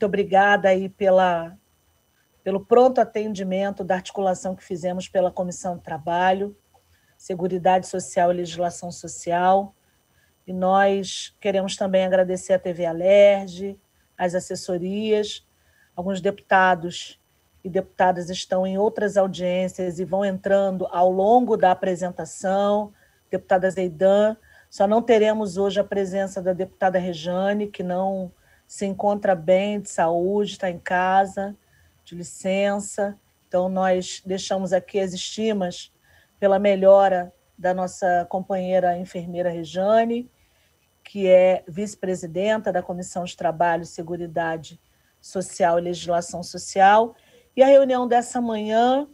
Muito obrigada aí pelo pronto atendimento da articulação que fizemos pela Comissão de Trabalho, Seguridade Social e Legislação Social. E nós queremos também agradecer à TV Alerj, às assessorias. Alguns deputados e deputadas estão em outras audiências e vão entrando ao longo da apresentação. Deputada Zeidan, só não teremos hoje a presença da deputada Rejane, que não se encontra bem de saúde, está em casa, de licença. Então, nós deixamos aqui as estimas pela melhora da nossa companheira enfermeira Rejane, que é vice-presidenta da Comissão de Trabalho, Seguridade Social e Legislação Social. E a reunião dessa manhã,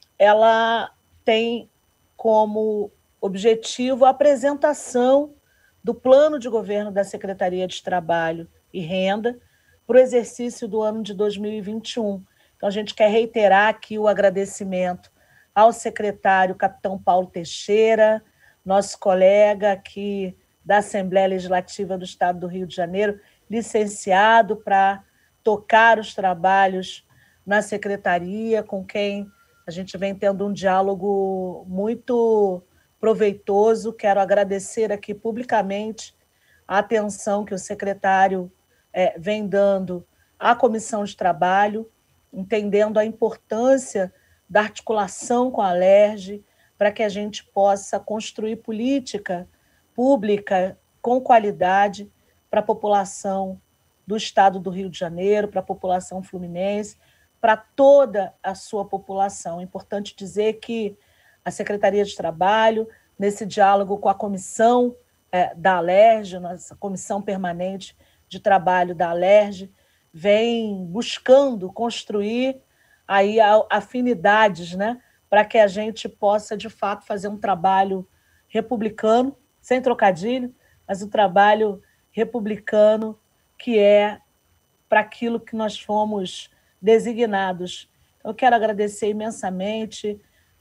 ela tem como objetivo a apresentação do plano de governo da Secretaria de Trabalho e Renda para o exercício do ano de 2021. Então, a gente quer reiterar aqui o agradecimento ao secretário capitão Paulo Teixeira, nosso colega aqui da Assembleia Legislativa do Estado do Rio de Janeiro, licenciado para tocar os trabalhos na secretaria, com quem a gente vem tendo um diálogo muito proveitoso. Quero agradecer aqui publicamente a atenção que o secretário vem dando à Comissão de Trabalho, entendendo a importância da articulação com a Alerj, para que a gente possa construir política pública com qualidade para a população do Estado do Rio de Janeiro, para a população fluminense, para toda a sua população. É importante dizer que a Secretaria de Trabalho, nesse diálogo com a comissão da Alerj, nossa Comissão Permanente de Trabalho da Alerj, vem buscando construir aí afinidades, né, para que a gente possa, de fato, fazer um trabalho republicano, sem trocadilho, mas um trabalho republicano que é para aquilo que nós fomos designados. Eu quero agradecer imensamente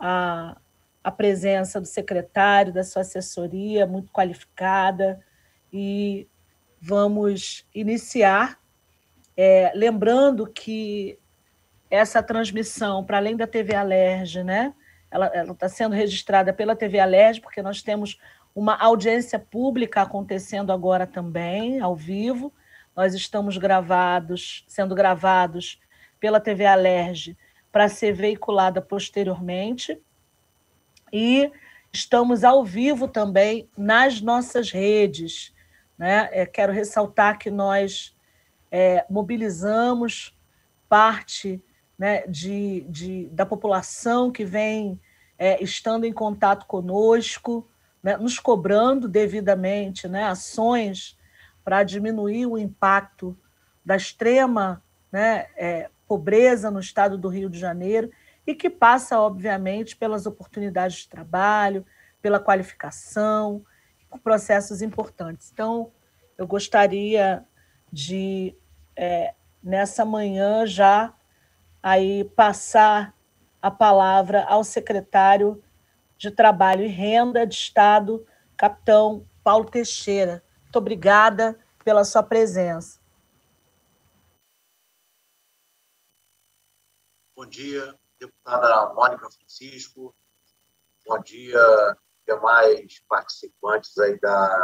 a presença do secretário, da sua assessoria, muito qualificada, e vamos iniciar, lembrando que essa transmissão, para além da TV Alerj, né, ela está sendo registrada pela TV Alerj, porque nós temos uma audiência pública acontecendo agora também, ao vivo. Nós estamos sendo gravados pela TV Alerj para ser veiculada posteriormente. E estamos ao vivo também nas nossas redes, né? Quero ressaltar que nós mobilizamos parte, né, da população que vem estando em contato conosco, né, nos cobrando devidamente, né, ações para diminuir o impacto da extrema, né, pobreza no estado do Rio de Janeiro, e que passa, obviamente, pelas oportunidades de trabalho, pela qualificação, por processos importantes. Então, eu gostaria de, nessa manhã, já aí passar a palavra ao secretário de Trabalho e Renda de Estado, capitão Paulo Teixeira. Muito obrigada pela sua presença. Bom dia, deputada Mônica Francisco. Bom dia, demais participantes aí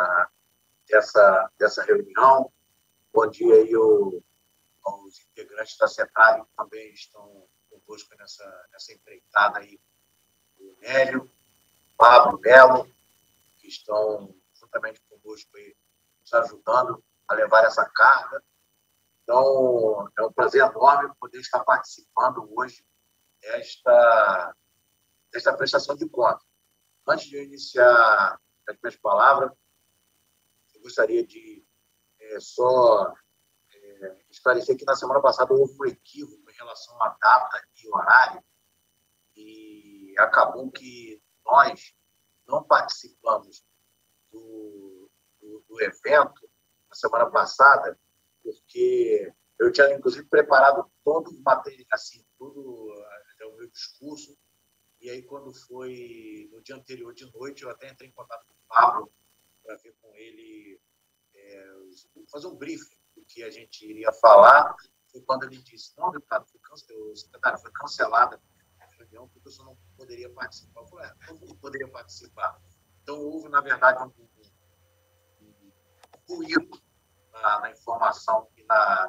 dessa reunião. Bom dia aí aos integrantes da CETRAG, que também estão conosco nessa empreitada aí, o Nélio, Pablo, Melo, que estão juntamente conosco aí, nos ajudando a levar essa carga. Então, é um prazer enorme poder estar participando hoje desta prestação de contas. Antes de eu iniciar as minhas palavras, eu gostaria de só esclarecer que na semana passada houve um equívoco em relação à data e horário, e acabou que nós não participamos do evento na semana passada, porque eu tinha, inclusive, preparado todo o material, assim, tudo o meu discurso, e aí, quando foi no dia anterior de noite, eu até entrei em contato com o Pablo para ver com ele, fazer um briefing do que a gente iria falar. foi quando ele disse: não, deputado, o secretário, foi cancelada a reunião porque o senhor não poderia participar. Eu falei: eu não poderia participar. Então, houve, na verdade, um ruído na informação e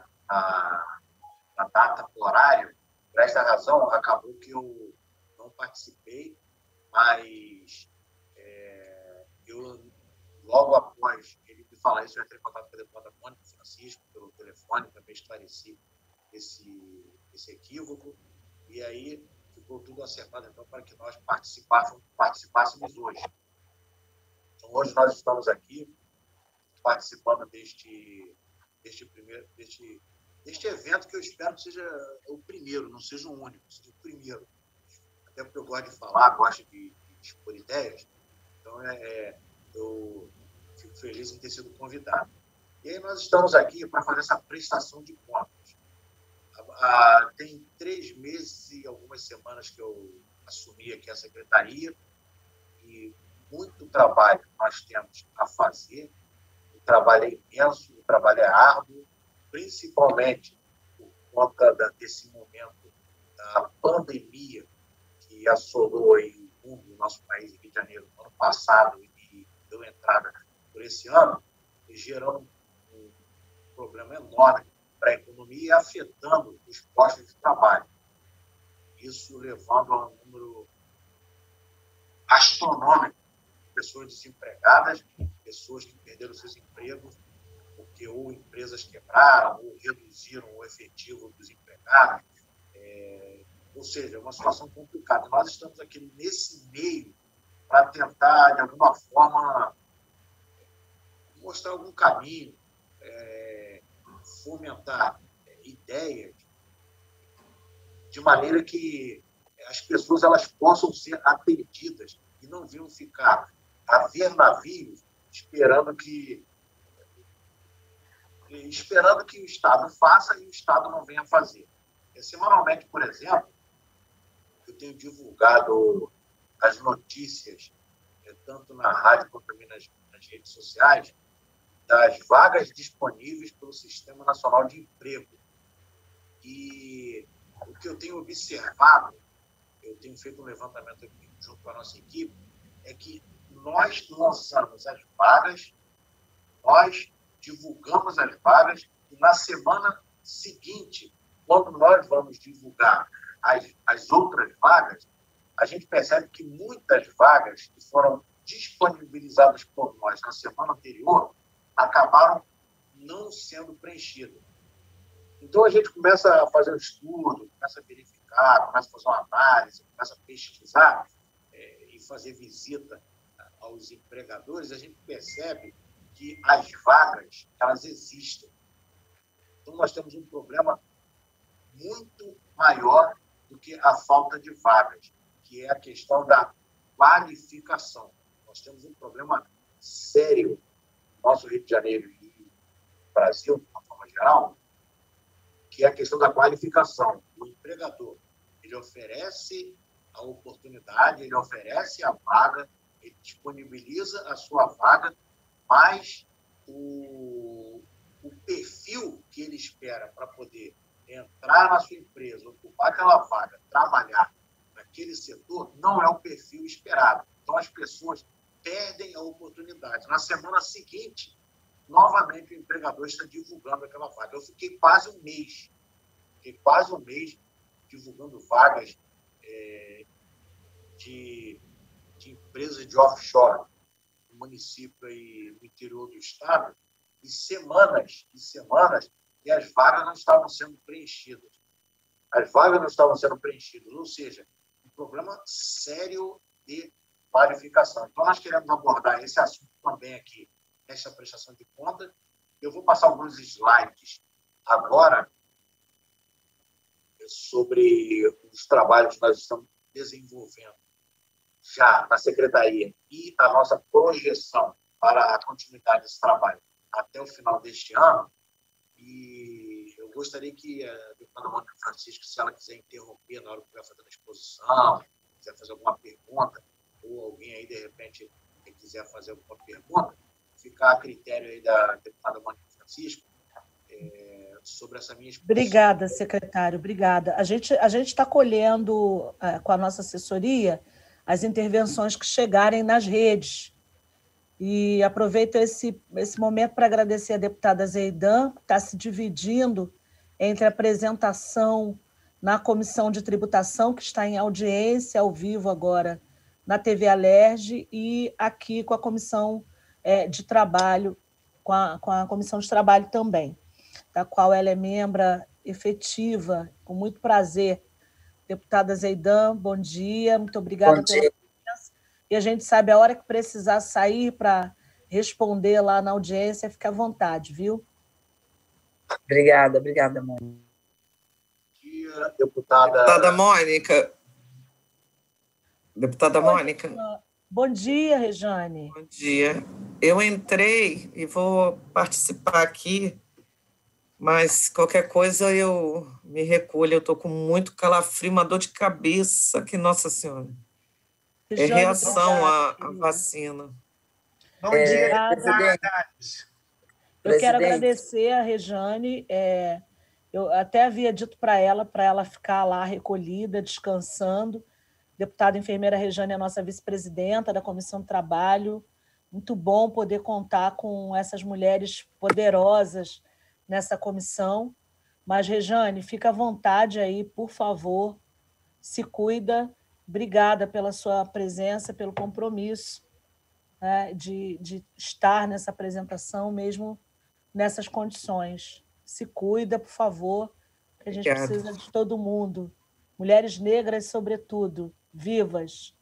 na data, no horário. Por esta razão, acabou que eu não participei, mas eu, logo após ele me falar isso, eu entrei em contato com a deputada Mônica Francisco, pelo telefone, também esclareci esse equívoco, e aí ficou tudo acertado, então, para que nós participássemos hoje. Então, hoje nós estamos aqui participando deste evento, que eu espero que seja o primeiro, não seja o único, seja o primeiro. Até porque eu gosto de falar, gosto de expor ideias, então eu fico feliz em ter sido convidado. E aí nós estamos aqui para fazer essa prestação de contas. Tem 3 meses e algumas semanas que eu assumi aqui a secretaria, e muito trabalho nós temos a fazer. O trabalho é imenso, o trabalho é árduo, principalmente por conta desse momento da pandemia que assolou aí o mundo, o nosso país, Rio de Janeiro, no ano passado, e deu entrada por esse ano, gerando um problema enorme para a economia e afetando os postos de trabalho. Isso levando a um número astronômico de pessoas desempregadas, pessoas que perderam seus empregos, porque ou empresas quebraram, ou reduziram o efetivo dos empregados. Ou seja, é uma situação complicada. Nós estamos aqui nesse meio para tentar, de alguma forma, mostrar algum caminho, fomentar ideias, de maneira que as pessoas elas possam ser atendidas e não venham ficar a ver navios esperando que o Estado faça e o Estado não venha fazer. Semanalmente, por exemplo, eu tenho divulgado as notícias, tanto na rádio quanto também nas redes sociais, das vagas disponíveis pelo Sistema Nacional de Emprego. E o que eu tenho observado, eu tenho feito um levantamento aqui junto com a nossa equipe, é que nós lançamos as vagas, nós divulgamos as vagas, e na semana seguinte, quando nós vamos divulgar as outras vagas, a gente percebe que muitas vagas que foram disponibilizadas por nós na semana anterior acabaram não sendo preenchidas. Então, a gente começa a fazer um estudo, começa a verificar, começa a fazer uma análise, começa a pesquisar e fazer visita aos empregadores, a gente percebe que as vagas, elas existem. Então, nós temos um problema muito maior do que a falta de vagas, que é a questão da qualificação. Nós temos um problema sério no nosso Rio de Janeiro e Brasil, de uma forma geral, que é a questão da qualificação. O empregador, ele oferece a oportunidade, ele oferece a vaga, ele disponibiliza a sua vaga, mas o perfil que ele espera para poder entrar na sua empresa, ocupar aquela vaga, trabalhar naquele setor, não é o perfil esperado. Então, as pessoas perdem a oportunidade. Na semana seguinte, novamente, o empregador está divulgando aquela vaga. Eu fiquei quase um mês divulgando vagas de empresas de offshore no município e no interior do estado, e semanas, e as vagas não estavam sendo preenchidas. Ou seja, um problema sério de qualificação. Então, nós queremos abordar esse assunto também aqui, nessa prestação de conta. Eu vou passar alguns slides agora sobre os trabalhos que nós estamos desenvolvendo já na Secretaria e a nossa projeção para a continuidade desse trabalho até o final deste ano. E eu gostaria que a deputada Mônica Francisco, se ela quiser interromper na hora que estiver fazendo a exposição, quiser fazer alguma pergunta, ou alguém aí, de repente, quiser fazer alguma pergunta, ficar a critério aí da deputada Mônica Francisco, sobre essa minha exposição. Obrigada, secretário, obrigada. A gente está colhendo, com a nossa assessoria, as intervenções que chegarem nas redes. E aproveito esse momento para agradecer a deputada Zeidan, que está se dividindo entre a apresentação na Comissão de Tributação, que está em audiência ao vivo agora na TV Alerj, e aqui com a Comissão de Trabalho, com a Comissão de Trabalho também, da qual ela é membro efetiva, com muito prazer. Deputada Zeidan, bom dia, muito obrigada pela presença. E a gente sabe, a hora que precisar sair para responder lá na audiência, fica à vontade, viu? Obrigada, Mônica. Bom dia, deputada... Deputada Mônica. Bom dia, Rejane. Bom dia. Eu entrei e vou participar aqui, mas qualquer coisa eu me recolho. Eu estou com muito calafrio, uma dor de cabeça, que Nossa Senhora. É reação à vacina. Bom dia, presidente. Eu quero agradecer a Rejane. Eu até havia dito para ela ficar lá recolhida, descansando. Deputada enfermeira Rejane é a nossa vice-presidenta da Comissão de Trabalho. Muito bom poder contar com essas mulheres poderosas nessa comissão. Mas, Rejane, fica à vontade aí, por favor, se cuida. Obrigada pela sua presença, pelo compromisso, né, de estar nessa apresentação, mesmo nessas condições. Se cuida, por favor, que a gente precisa de todo mundo. Mulheres negras, sobretudo, vivas.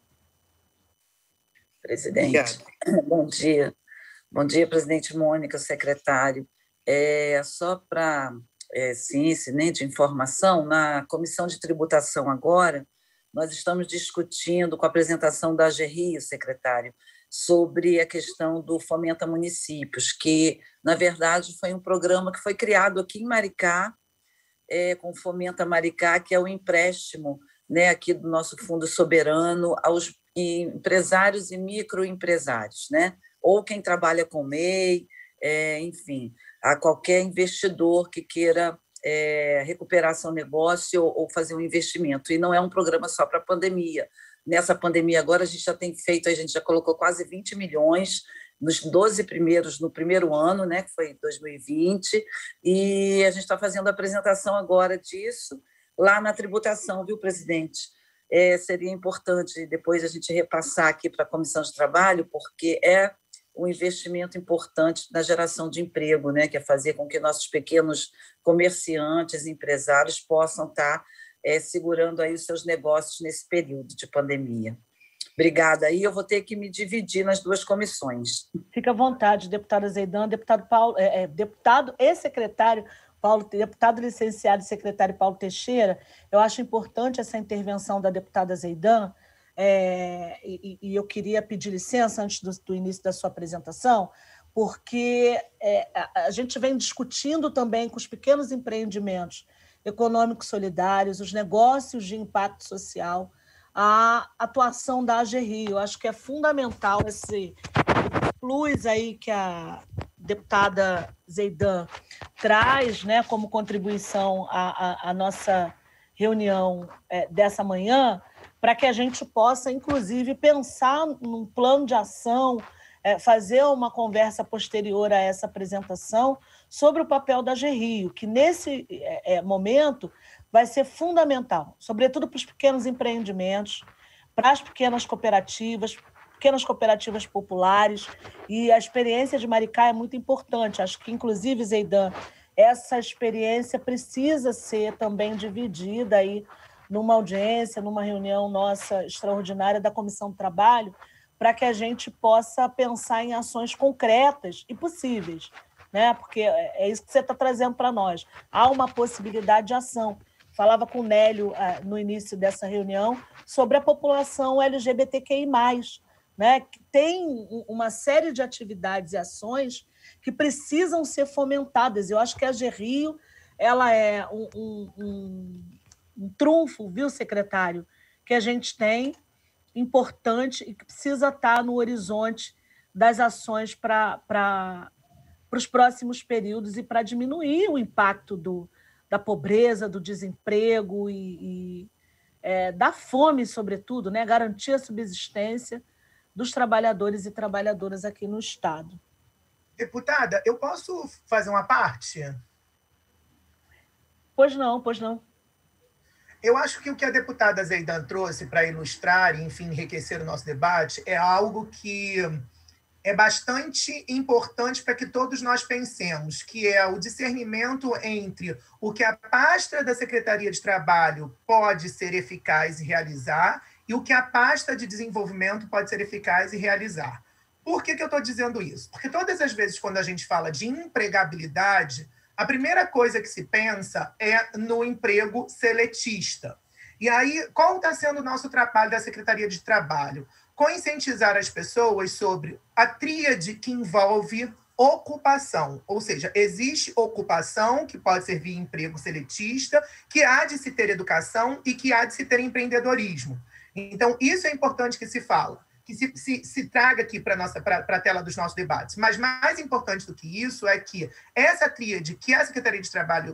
Presidente, bom dia. Bom dia, presidente Mônica, secretário. Só para ciência, né, de informação, na Comissão de Tributação agora, nós estamos discutindo com a apresentação da AGRI, secretário, sobre a questão do Fomenta Municípios, que, na verdade, foi um programa que foi criado aqui em Maricá, com o Fomenta Maricá, que é o empréstimo, né, aqui do nosso Fundo Soberano aos empresários e microempresários, né? Ou quem trabalha com MEI, enfim, a qualquer investidor que queira recuperar seu negócio ou fazer um investimento. E não é um programa só para a pandemia. Nessa pandemia agora a gente já colocou quase 20 milhões nos 12 primeiros, no primeiro ano, né, que foi 2020, e a gente está fazendo a apresentação agora disso lá na tributação, viu, presidente? Seria importante depois a gente repassar aqui para a Comissão de Trabalho, porque é um investimento importante na geração de emprego, né, que é fazer com que nossos pequenos comerciantes, empresários possam estar segurando aí os seus negócios nesse período de pandemia. Obrigada. Aí eu vou ter que me dividir nas duas comissões. Fica à vontade, deputada Zeidan, deputado Paulo, deputado e secretário Paulo, deputado licenciado e secretário Paulo Teixeira. Eu acho importante essa intervenção da deputada Zeidan, e eu queria pedir licença antes do início da sua apresentação, porque a gente vem discutindo também com os pequenos empreendimentos econômicos solidários, os negócios de impacto social, a atuação da AGRI. Eu acho que é fundamental esse plus aí que a deputada Zeidan traz, né, como contribuição à nossa reunião dessa manhã, para que a gente possa, inclusive, pensar num plano de ação, fazer uma conversa posterior a essa apresentação sobre o papel da AGRI, que nesse momento vai ser fundamental, sobretudo para os pequenos empreendimentos, para as pequenas cooperativas populares, e a experiência de Maricá é muito importante. Acho que, inclusive, Zeidan, essa experiência precisa ser também dividida aí numa audiência, numa reunião nossa extraordinária da Comissão do Trabalho, para que a gente possa pensar em ações concretas e possíveis, né? Porque é isso que você está trazendo para nós. Há uma possibilidade de ação. Falava com o Nélio no início dessa reunião sobre a população LGBTQI+, né? Que tem uma série de atividades e ações que precisam ser fomentadas. Eu acho que a AGRI ela é um trunfo, viu, secretário, que a gente tem, importante, e que precisa estar no horizonte das ações para para os próximos períodos e para diminuir o impacto da pobreza, do desemprego e da fome, sobretudo, né? Garantir a subsistência dos trabalhadores e trabalhadoras aqui no Estado. Deputada, eu posso fazer uma parte? Pois não, pois não. Eu acho que o que a deputada Zeidan trouxe para ilustrar e, enfim, enriquecer o nosso debate é algo que é bastante importante para que todos nós pensemos, que é o discernimento entre o que a pasta da Secretaria de Trabalho pode ser eficaz e realizar e o que a pasta de desenvolvimento pode ser eficaz e realizar. Por que eu estou dizendo isso? Porque todas as vezes, quando a gente fala de empregabilidade, a primeira coisa que se pensa é no emprego seletista. E aí, qual está sendo o nosso trabalho da Secretaria de Trabalho? Conscientizar as pessoas sobre a tríade que envolve ocupação, ou seja, existe ocupação, que pode ser via emprego seletista, que há de se ter educação e que há de se ter empreendedorismo. Então, isso é importante que se fala, que se traga aqui para a tela dos nossos debates. Mas mais importante do que isso é que essa tríade que a Secretaria de Trabalho,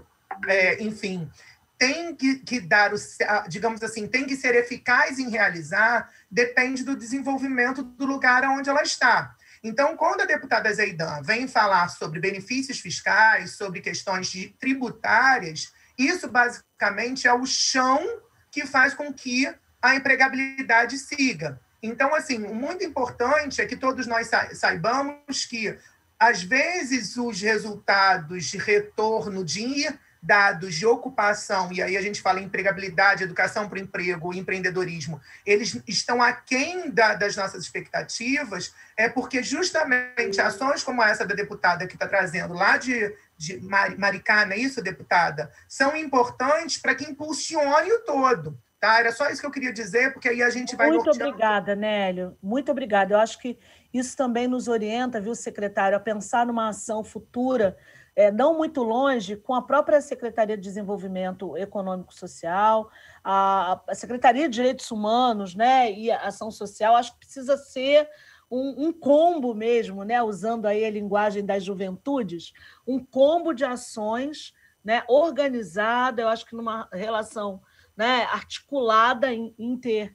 enfim, tem que dar, digamos assim, tem que ser eficaz em realizar, depende do desenvolvimento do lugar onde ela está. Então, quando a deputada Zeidan vem falar sobre benefícios fiscais, sobre questões tributárias, isso basicamente é o chão que faz com que a empregabilidade siga. Então, assim, o muito importante é que todos nós saibamos que, às vezes, os resultados de retorno de dados de ocupação, e aí a gente fala em empregabilidade, educação para o emprego, empreendedorismo, eles estão aquém das nossas expectativas, porque justamente ações como essa da deputada que está trazendo lá de Maricá, não é isso, deputada? São importantes para que impulsione o todo. Tá? Era só isso que eu queria dizer, porque aí a gente vai... Muito obrigada, Nélio. Muito obrigada. Eu acho que isso também nos orienta, viu, secretário, a pensar numa ação futura, não muito longe, com a própria Secretaria de Desenvolvimento Econômico e Social, a Secretaria de Direitos Humanos, né, e a Ação Social. Acho que precisa ser um combo mesmo, né, usando aí a linguagem das juventudes, um combo de ações, né, organizada, eu acho que numa relação, né, articulada em ter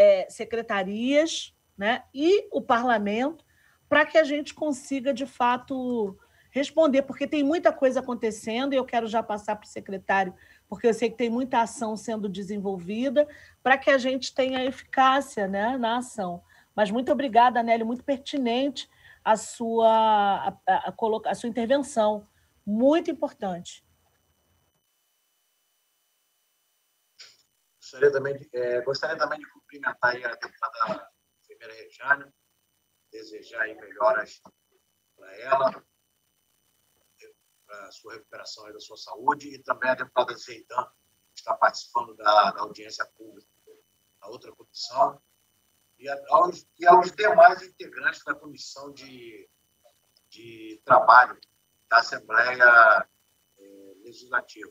secretarias, né, e o parlamento, para que a gente consiga, de fato, responder, porque tem muita coisa acontecendo, e eu quero já passar para o secretário, porque eu sei que tem muita ação sendo desenvolvida, para que a gente tenha eficácia, né, na ação. Mas muito obrigada, Nélio, muito pertinente a sua intervenção, muito importante. Gostaria também de cumprimentar aí a deputada enfermeira Rejane, desejar aí melhoras para ela, para a sua recuperação aí da sua saúde, e também a deputada Zeidan, que está participando da audiência pública da outra comissão, e aos demais integrantes da comissão de trabalho da Assembleia Legislativa.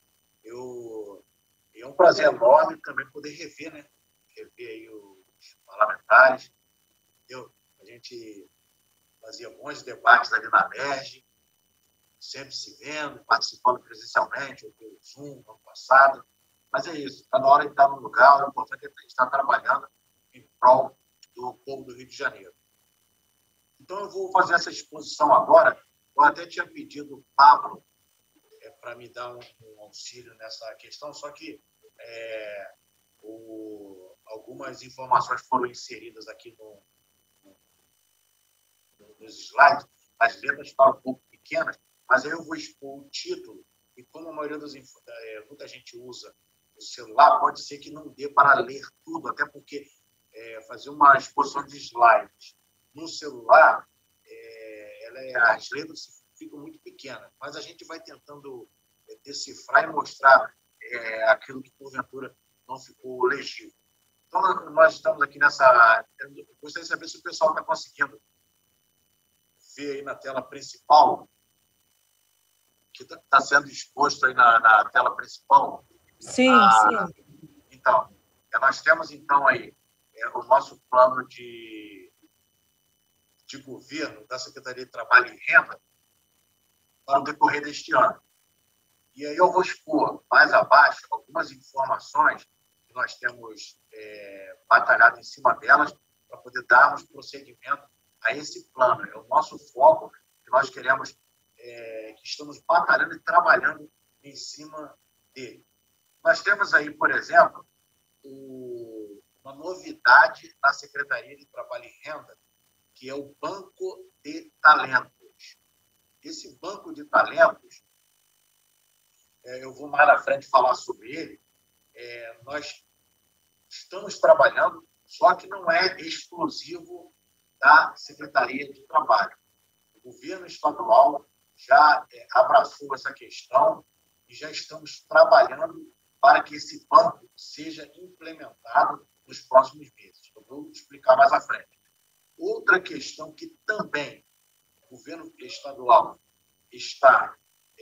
É um prazer enorme também poder rever aí os parlamentares. A gente fazia bons debates ali na MERJ, sempre se vendo, participando presencialmente, ou pelo Zoom, no ano passado. Mas é isso, está na hora de estar no lugar, o importante é que a gente está trabalhando em prol do povo do Rio de Janeiro. Então, eu vou fazer essa exposição agora. Eu até tinha pedido o Pablo para me dar um auxílio nessa questão, só que algumas informações foram inseridas aqui nos slides, as letras estão um pouco pequenas, mas aí eu vou expor o título, e como a maioria muita gente usa o celular, pode ser que não dê para ler tudo, até porque fazer uma exposição de slides no celular, as letras ficam muito pequenas, mas a gente vai tentando decifrar e mostrar aquilo que, porventura, não ficou legível. Então, nós estamos aqui nessa... Eu gostaria de saber se o pessoal está conseguindo ver aí na tela principal, que está sendo exposto aí na tela principal. Sim, sim. Então, nós temos, então, aí o nosso plano de governo da Secretaria de Trabalho e Renda, para o decorrer deste ano. E aí eu vou expor mais abaixo algumas informações que nós temos batalhado em cima delas para poder darmos prosseguimento a esse plano. É o nosso foco que nós queremos, que estamos batalhando e trabalhando em cima dele. Nós temos aí, por exemplo, uma novidade na Secretaria de Trabalho e Renda, que é o Banco de Talentos. Esse Banco de Talentos, eu vou mais na frente falar sobre ele, nós estamos trabalhando, só que não é exclusivo da Secretaria de Trabalho. O governo estadual já abraçou essa questão e já estamos trabalhando para que esse banco seja implementado nos próximos meses. Eu vou explicar mais à frente. Outra questão que também o governo estadual está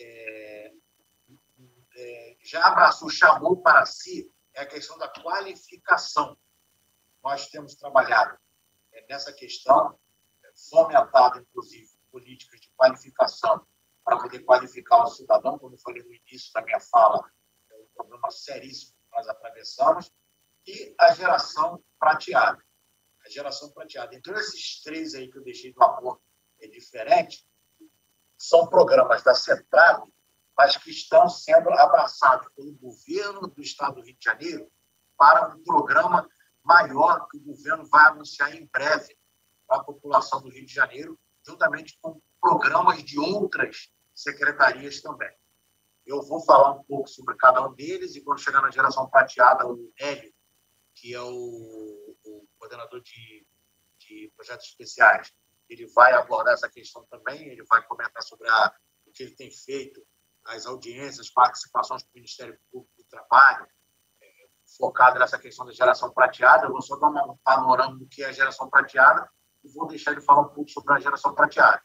já abraçou, chamou para si, é a questão da qualificação. Nós temos trabalhado nessa questão, fomentado, inclusive, políticas de qualificação para poder qualificar o cidadão, como eu falei no início da minha fala, é um problema seríssimo que nós atravessamos, e a geração prateada. A geração prateada. Então, esses três aí que eu deixei do amor diferente, são programas da CETRAB, mas que estão sendo abraçados pelo governo do Estado do Rio de Janeiro para um programa maior que o governo vai anunciar em breve para a população do Rio de Janeiro, juntamente com programas de outras secretarias também. Eu vou falar um pouco sobre cada um deles e, quando chegar na geração prateada, o Hélio, que é o coordenador de projetos especiais, ele vai abordar essa questão também, ele vai comentar sobre o que ele tem feito, as audiências, participações do Ministério Público do Trabalho, focado nessa questão da geração prateada. Eu vou só dar um panorama do que é a geração prateada e vou deixar ele falar um pouco sobre a geração prateada.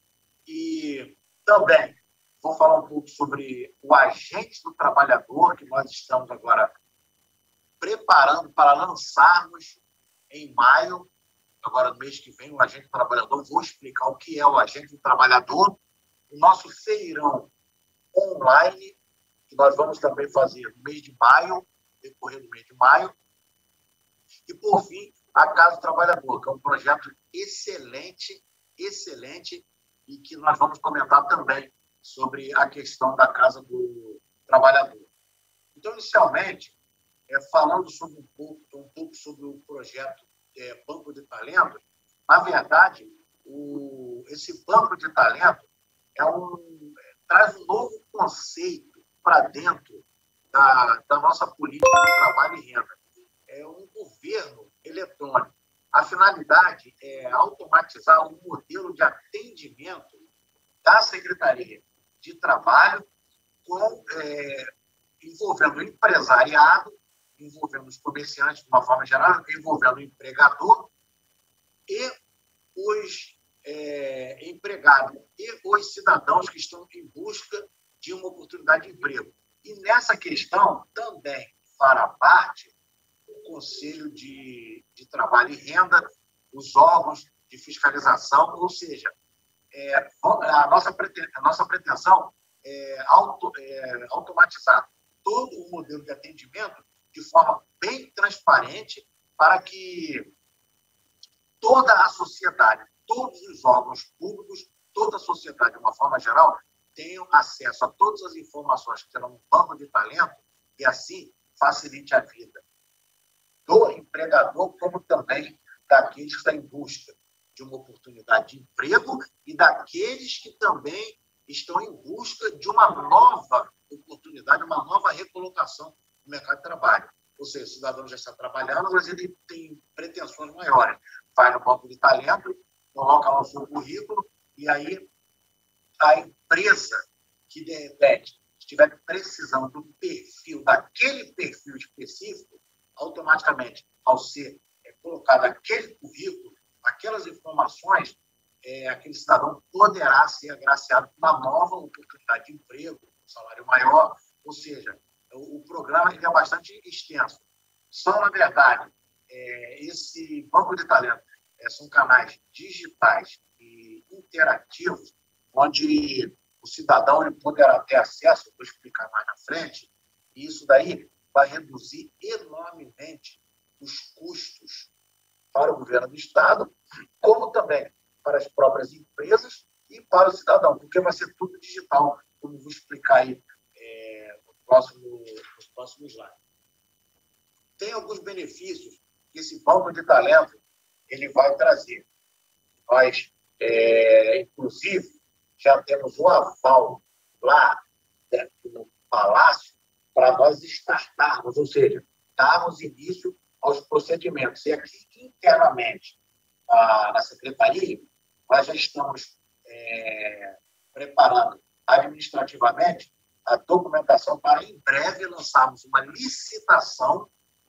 E também vou falar um pouco sobre o agente do trabalhador, que nós estamos agora preparando para lançarmos em maio, agora no mês que vem, o agente do trabalhador. Vou explicar o que é o agente do trabalhador, o nosso feirão online, que nós vamos também fazer no mês de maio, decorrer do mês de maio, e, por fim, a Casa do Trabalhador, que é um projeto excelente, e que nós vamos comentar também sobre a questão da Casa do Trabalhador. Então, inicialmente, falando sobre um pouco sobre o projeto Banco de Talento, na verdade, esse Banco de Talento traz um novo conceito para dentro da nossa política de trabalho e renda. É um governo eletrônico. A finalidade é automatizar o modelo de atendimento da Secretaria de Trabalho, envolvendo o empresariado, envolvendo os comerciantes de uma forma geral, envolvendo o empregador e os empregados e os cidadãos que estão em busca de uma oportunidade de emprego. E nessa questão também fará parte o Conselho de Trabalho e Renda, os órgãos de fiscalização, ou seja, a nossa pretensão é automatizar todo o modelo de atendimento de forma bem transparente para que toda a sociedade, todos os órgãos públicos, toda a sociedade, de uma forma geral, tenham acesso a todas as informações que terão no banco de talento e, assim, facilite a vida do empregador, como também daqueles que estão em busca de uma oportunidade de emprego e daqueles que também estão em busca de uma nova oportunidade, uma nova recolocação no mercado de trabalho. Ou seja, o cidadão já está trabalhando, mas ele tem pretensões maiores. Vai no banco de talento, coloca lá o seu currículo e aí a empresa que, de repente, estiver precisando do perfil, daquele perfil específico, automaticamente, ao ser colocado aquele currículo, aquelas informações, aquele cidadão poderá ser agraciado com uma nova oportunidade de emprego, um salário maior. Ou seja, o programa ele é bastante extenso. São, na verdade, esse banco de talento são canais digitais e interativos, onde o cidadão ele poderá ter acesso, eu vou explicar mais na frente, e isso daí vai reduzir enormemente os custos para o governo do Estado, como também para as próprias empresas e para o cidadão, porque vai ser tudo digital, como vou explicar aí no próximo slide. Tem alguns benefícios que esse banco de talento ele vai trazer. Nós, inclusive, já temos um aval lá no Palácio para nós startarmos, ou seja, darmos início aos procedimentos. E aqui, internamente, na Secretaria, nós já estamos preparando administrativamente a documentação para, em breve, lançarmos uma licitação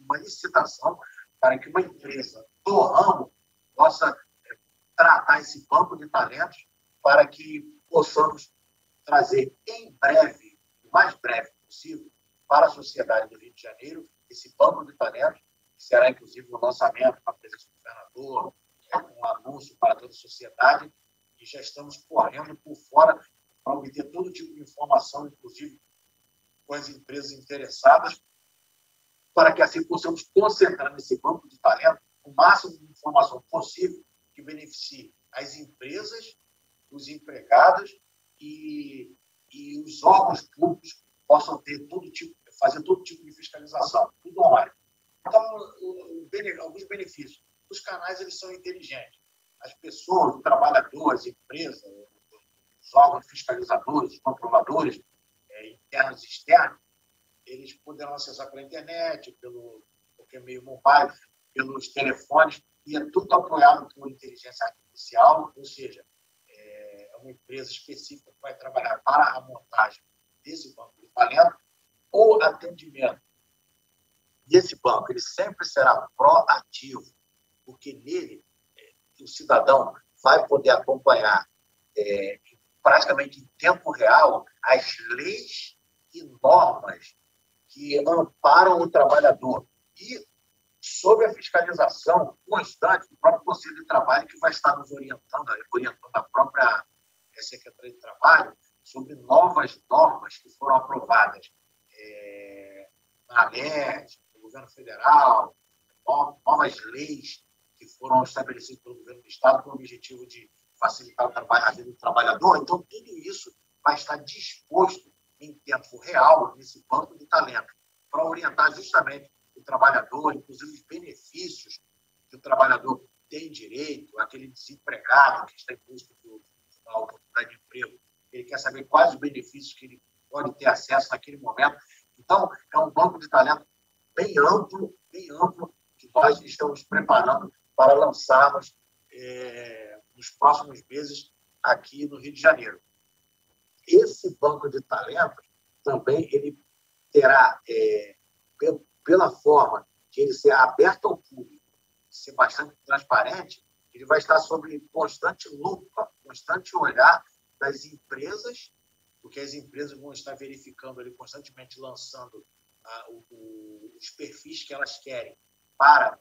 para que uma empresa do ramo possa tratar esse banco de talentos para que possamos trazer em breve, o mais breve possível, para a sociedade do Rio de Janeiro, esse banco de talentos, que será, inclusive, um lançamento para a presença do governador, um anúncio para toda a sociedade, e já estamos correndo por fora para obter todo tipo de informação, inclusive com as empresas interessadas, para que assim possamos concentrar nesse banco de talento o máximo de informação possível que beneficie as empresas, os empregados e os órgãos públicos possam ter fazer todo tipo de fiscalização, tudo online. Então, alguns benefícios. Os canais eles são inteligentes. As pessoas, os trabalhadores, empresas, os órgãos fiscalizadores, os controladores, internos e externos, eles poderão acessar pela internet, pelo e-mail mobile, pelos telefones, e é tudo apoiado por inteligência artificial, ou seja, é uma empresa específica que vai trabalhar para a montagem desse banco de talento ou atendimento. E esse banco ele sempre será proativo, porque nele o cidadão vai poder acompanhar praticamente em tempo real as leis e normas que amparam o trabalhador e sob a fiscalização constante do próprio Conselho de Trabalho, que vai estar nos orientando a própria Secretaria de Trabalho sobre novas normas que foram aprovadas na ANET, no governo federal, novas leis que foram estabelecidas pelo governo do Estado com o objetivo de facilitar a vida do trabalhador. Então, tudo isso vai estar disposto em tempo real nesse banco de talento para orientar justamente o trabalhador, inclusive os benefícios que o trabalhador tem direito, aquele desempregado que está em busca de uma oportunidade de emprego. Ele quer saber quais os benefícios que ele pode ter acesso naquele momento. Então, é um banco de talento bem amplo, que nós estamos preparando para lançarmos nos próximos meses aqui no Rio de Janeiro. Esse banco de talentos também ele terá, pela forma de ele ser aberto ao público, ser bastante transparente, ele vai estar sob constante lupa, constante olhar das empresas, porque as empresas vão estar verificando ali constantemente, lançando os perfis que elas querem para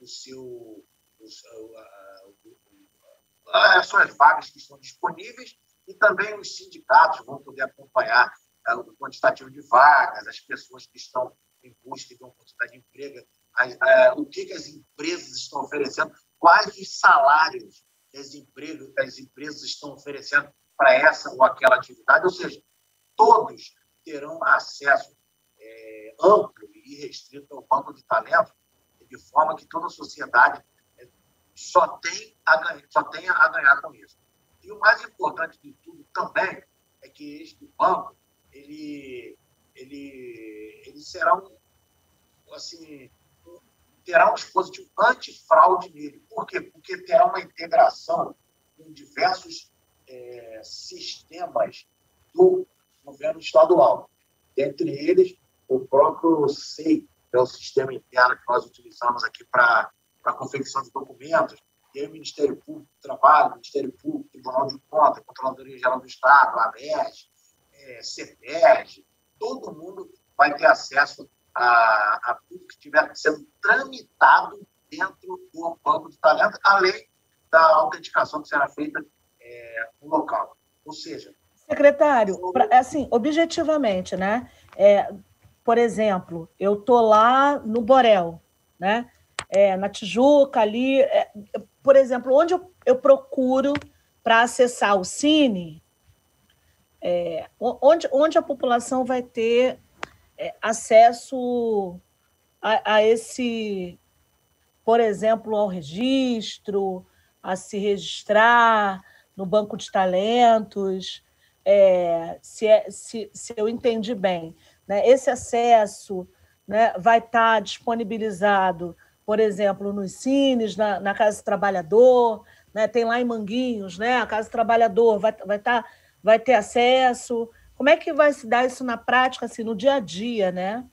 as suas vagas que estão disponíveis, e também os sindicatos vão poder acompanhar o quantitativo de vagas, as pessoas que estão em busca de uma oportunidade de emprego, o que as empresas estão oferecendo, quais os salários que as empresas estão oferecendo para essa ou aquela atividade, ou seja, todos terão acesso amplo e restrito ao banco de talentos, de forma que toda a sociedade só tenha a ganhar com isso. E o mais importante de tudo também é que este banco ele será terá um dispositivo antifraude nele. Por quê? Porque terá uma integração com diversos sistemas do governo estadual. Dentre eles, o próprio SEI, que é o sistema interno que nós utilizamos aqui para a confecção de documentos, e aí o Ministério Público do Trabalho, o Ministério Público, Tribunal de Contas, Controladoria Geral do Estado, a ANET, CEPERJ, todo mundo vai ter acesso a tudo que estiver sendo tramitado dentro do banco de talento, além da autenticação que será feita no local. Ou seja, Secretário, assim, objetivamente, né? Por exemplo, eu estou lá no Borel, né? Na Tijuca, ali. Por exemplo, onde eu procuro para acessar o Cine, onde a população vai ter acesso a esse, por exemplo, ao registro, a se registrar no banco de talentos, se eu entendi bem, né? Esse acesso, né, vai estar disponibilizado, por exemplo, nos cines, na Casa do Trabalhador, né? Tem lá em Manguinhos, né? A Casa do Trabalhador vai ter acesso. Como é que vai se dar isso na prática, assim, no dia a dia, né?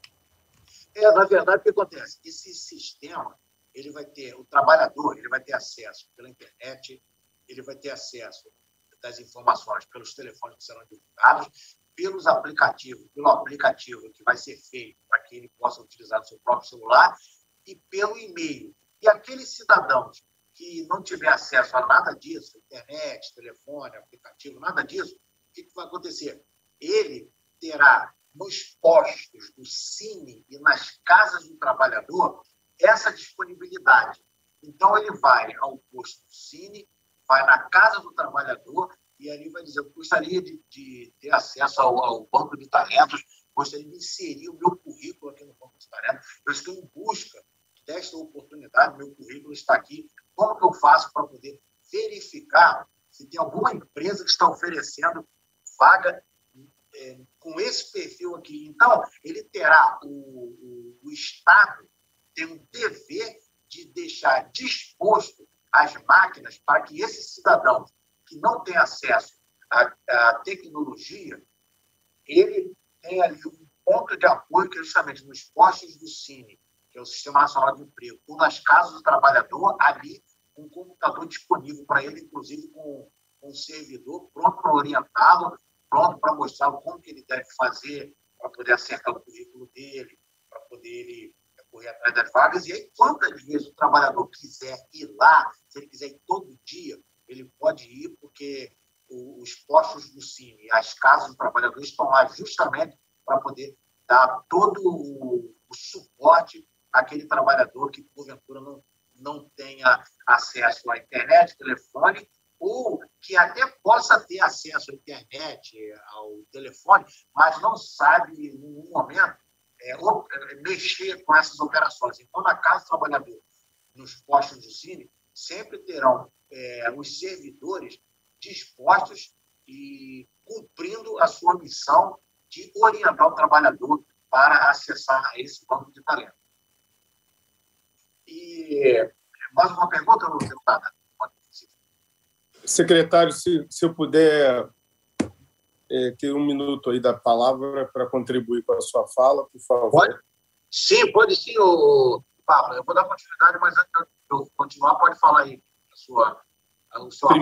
Na verdade, o que acontece? Esse sistema, ele vai ter, o trabalhador, ele vai ter acesso pela internet, ele vai ter acesso das informações pelos telefones que serão divulgados, pelos aplicativos, pelo aplicativo que vai ser feito para que ele possa utilizar no seu próprio celular e pelo e-mail. E aqueles cidadãos que não tiver acesso a nada disso, internet, telefone, aplicativo, nada disso, o que vai acontecer? Ele terá nos postos do Cine e nas casas do trabalhador essa disponibilidade. Então, ele vai ao posto do Cine, vai na casa do trabalhador e ali vai dizer: eu gostaria de ter acesso ao banco de talentos, gostaria de inserir o meu currículo aqui no banco de talentos, eu estou em busca desta oportunidade, meu currículo está aqui, como que eu faço para poder verificar se tem alguma empresa que está oferecendo vaga com esse perfil aqui? Então, ele terá, o Estado tem um dever de deixar disposto as máquinas para que esses cidadãos que não têm acesso à tecnologia, ele tenha ali um ponto de apoio que é justamente nos postos do Cine, que é o Sistema Nacional de Emprego, ou nas casas do trabalhador, ali um computador disponível para ele, inclusive com um servidor pronto para orientá-lo, pronto para mostrar como que ele deve fazer para poder acertar o currículo dele, para poder ele correr atrás das vagas. E aí, quantas vezes o trabalhador quiser ir lá, se ele quiser ir todo dia, ele pode ir, porque os postos do Cine, as casas do trabalhador estão lá justamente para poder dar todo o suporte àquele trabalhador que, porventura, não tenha acesso à internet, telefone, ou que até possa ter acesso à internet, ao telefone, mas não sabe, no momento, mexer com essas operações. Então, na Casa do Trabalhador, nos postos do Cine, sempre terão os servidores dispostos e cumprindo a sua missão de orientar o trabalhador para acessar esse banco de talento. E mais uma pergunta, deputada? Secretário, se eu puder ter um minuto aí da palavra para contribuir com a sua fala, por favor. Pode sim, Pablo. Eu vou dar continuidade, mas antes de eu continuar, pode falar aí a sua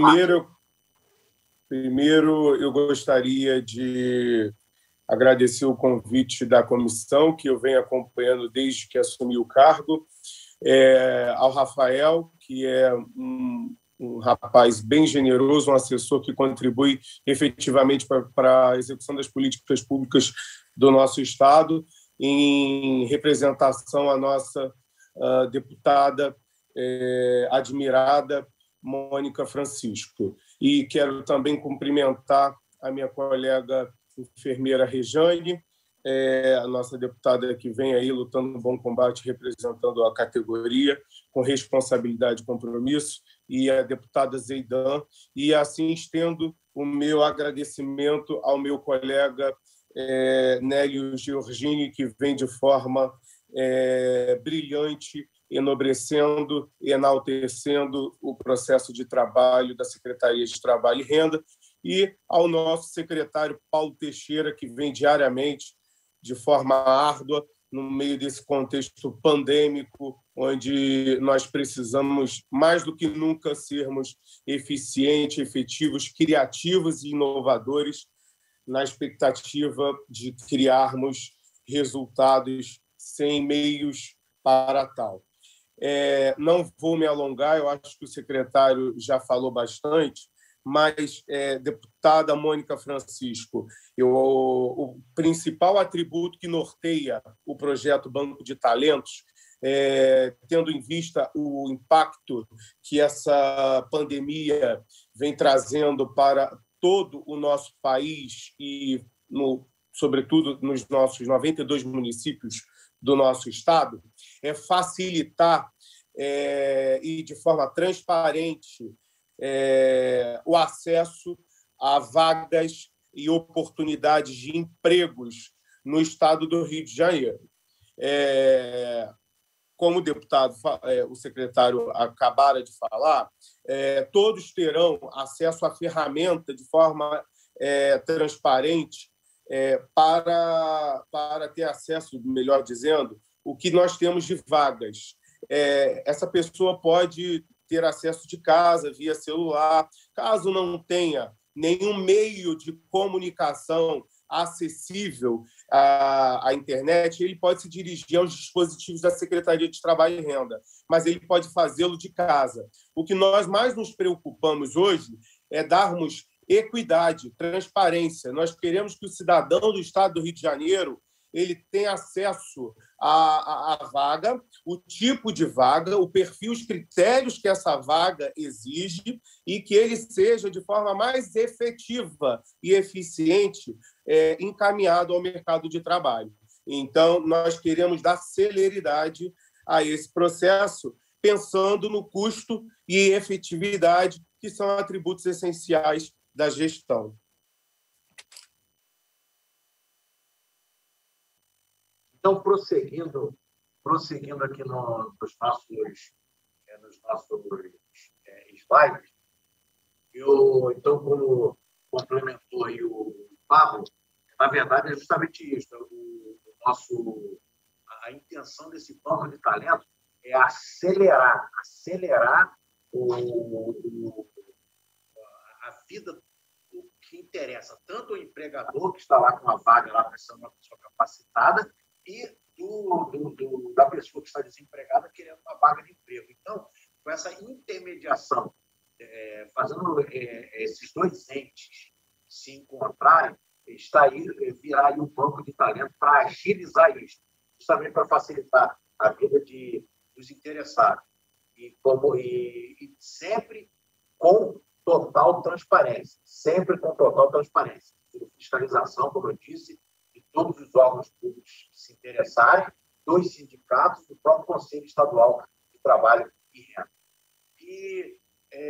Primeiro, eu gostaria de agradecer o convite da comissão, que eu venho acompanhando desde que assumi o cargo, ao Rafael, que é um rapaz bem generoso, um assessor que contribui efetivamente para a execução das políticas públicas do nosso Estado, em representação à nossa deputada admirada Mônica Francisco. E quero também cumprimentar a minha colega enfermeira Rejane, a nossa deputada que vem aí lutando no bom combate, representando a categoria, com responsabilidade e compromisso, e a deputada Zeidan, e assim estendo o meu agradecimento ao meu colega Nélio Giorgini, que vem de forma brilhante, enobrecendo e enaltecendo o processo de trabalho da Secretaria de Trabalho e Renda, e ao nosso secretário Paulo Teixeira, que vem diariamente, de forma árdua, no meio desse contexto pandêmico, onde nós precisamos, mais do que nunca, sermos eficientes, efetivos, criativos e inovadores, na expectativa de criarmos resultados sem meios para tal. Não vou me alongar, eu acho que o secretário já falou bastante, mas, deputada Mônica Francisco, o principal atributo que norteia o projeto Banco de Talentos, tendo em vista o impacto que essa pandemia vem trazendo para todo o nosso país e, sobretudo, nos nossos 92 municípios do nosso estado, é facilitar e, de forma transparente, o acesso a vagas e oportunidades de empregos no estado do Rio de Janeiro. Como o deputado, o secretário acabara de falar, todos terão acesso à ferramenta de forma transparente para ter acesso, melhor dizendo, o que nós temos de vagas. Essa pessoa pode ter acesso de casa, via celular. Caso não tenha nenhum meio de comunicação acessível à internet, ele pode se dirigir aos dispositivos da Secretaria de Trabalho e Renda, mas ele pode fazê-lo de casa. O que nós mais nos preocupamos hoje é darmos equidade, transparência. Nós queremos que o cidadão do estado do Rio de Janeiro ele tenha acesso à vaga, o tipo de vaga, o perfil, os critérios que essa vaga exige e que ele seja, de forma mais efetiva e eficiente, encaminhado ao mercado de trabalho. Então, nós queremos dar celeridade a esse processo, pensando no custo e efetividade, que são atributos essenciais da gestão. Então, prosseguindo aqui nos nossos slides, então, como complementou aí o Pablo, na verdade, é justamente isso. A intenção desse banco de talento é acelerar a vida do que interessa, tanto o empregador, que está lá com a vaga, lá precisando de uma pessoa capacitada, e da pessoa que está desempregada querendo uma vaga de emprego. Então, com essa intermediação, fazendo esses dois entes se encontrarem, virá aí um banco de talento para agilizar isso, justamente para facilitar a vida dos interessados. E sempre com total transparência. Fiscalização, como eu disse, de todos os órgãos públicos que se interessarem, dos sindicatos, do próprio Conselho Estadual de Trabalho e Renda. E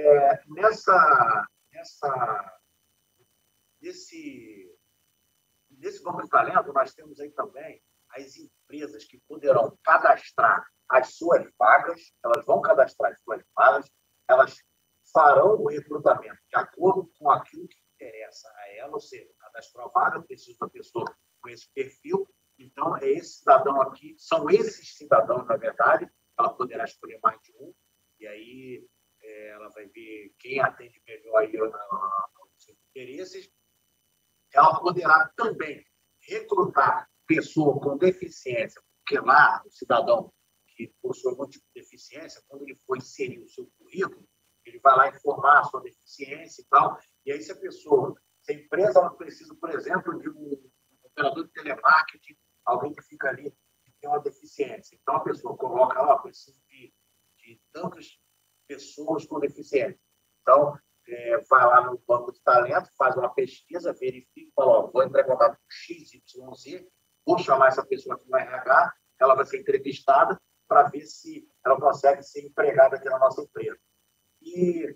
nesse banco de talento, nós temos aí também as empresas que poderão cadastrar as suas vagas, elas vão cadastrar as suas vagas, elas farão o recrutamento de acordo com aquilo que interessa a ela, ou seja, cadastrou a vaga, precisa da pessoa com esse perfil, então esse cidadão aqui, são esses cidadãos, na verdade, ela poderá escolher mais de um, e aí ela vai ver quem atende melhor aí aos seus interesses. Ela poderá também recrutar pessoa com deficiência, porque lá o cidadão que possui algum tipo de deficiência, quando ele for inserir o seu currículo, ele vai lá informar a sua deficiência e tal, e aí se a empresa ela precisa, por exemplo, de um operador de telemarketing, alguém que fica ali que tem uma deficiência. Então a pessoa coloca lá, preciso de tantas pessoas com deficiência. Então, vai lá no banco de talento, faz uma pesquisa, verifica, fala, vou entrar em contato com XYZ, vou chamar essa pessoa aqui no RH, ela vai ser entrevistada para ver se ela consegue ser empregada aqui na nossa empresa. E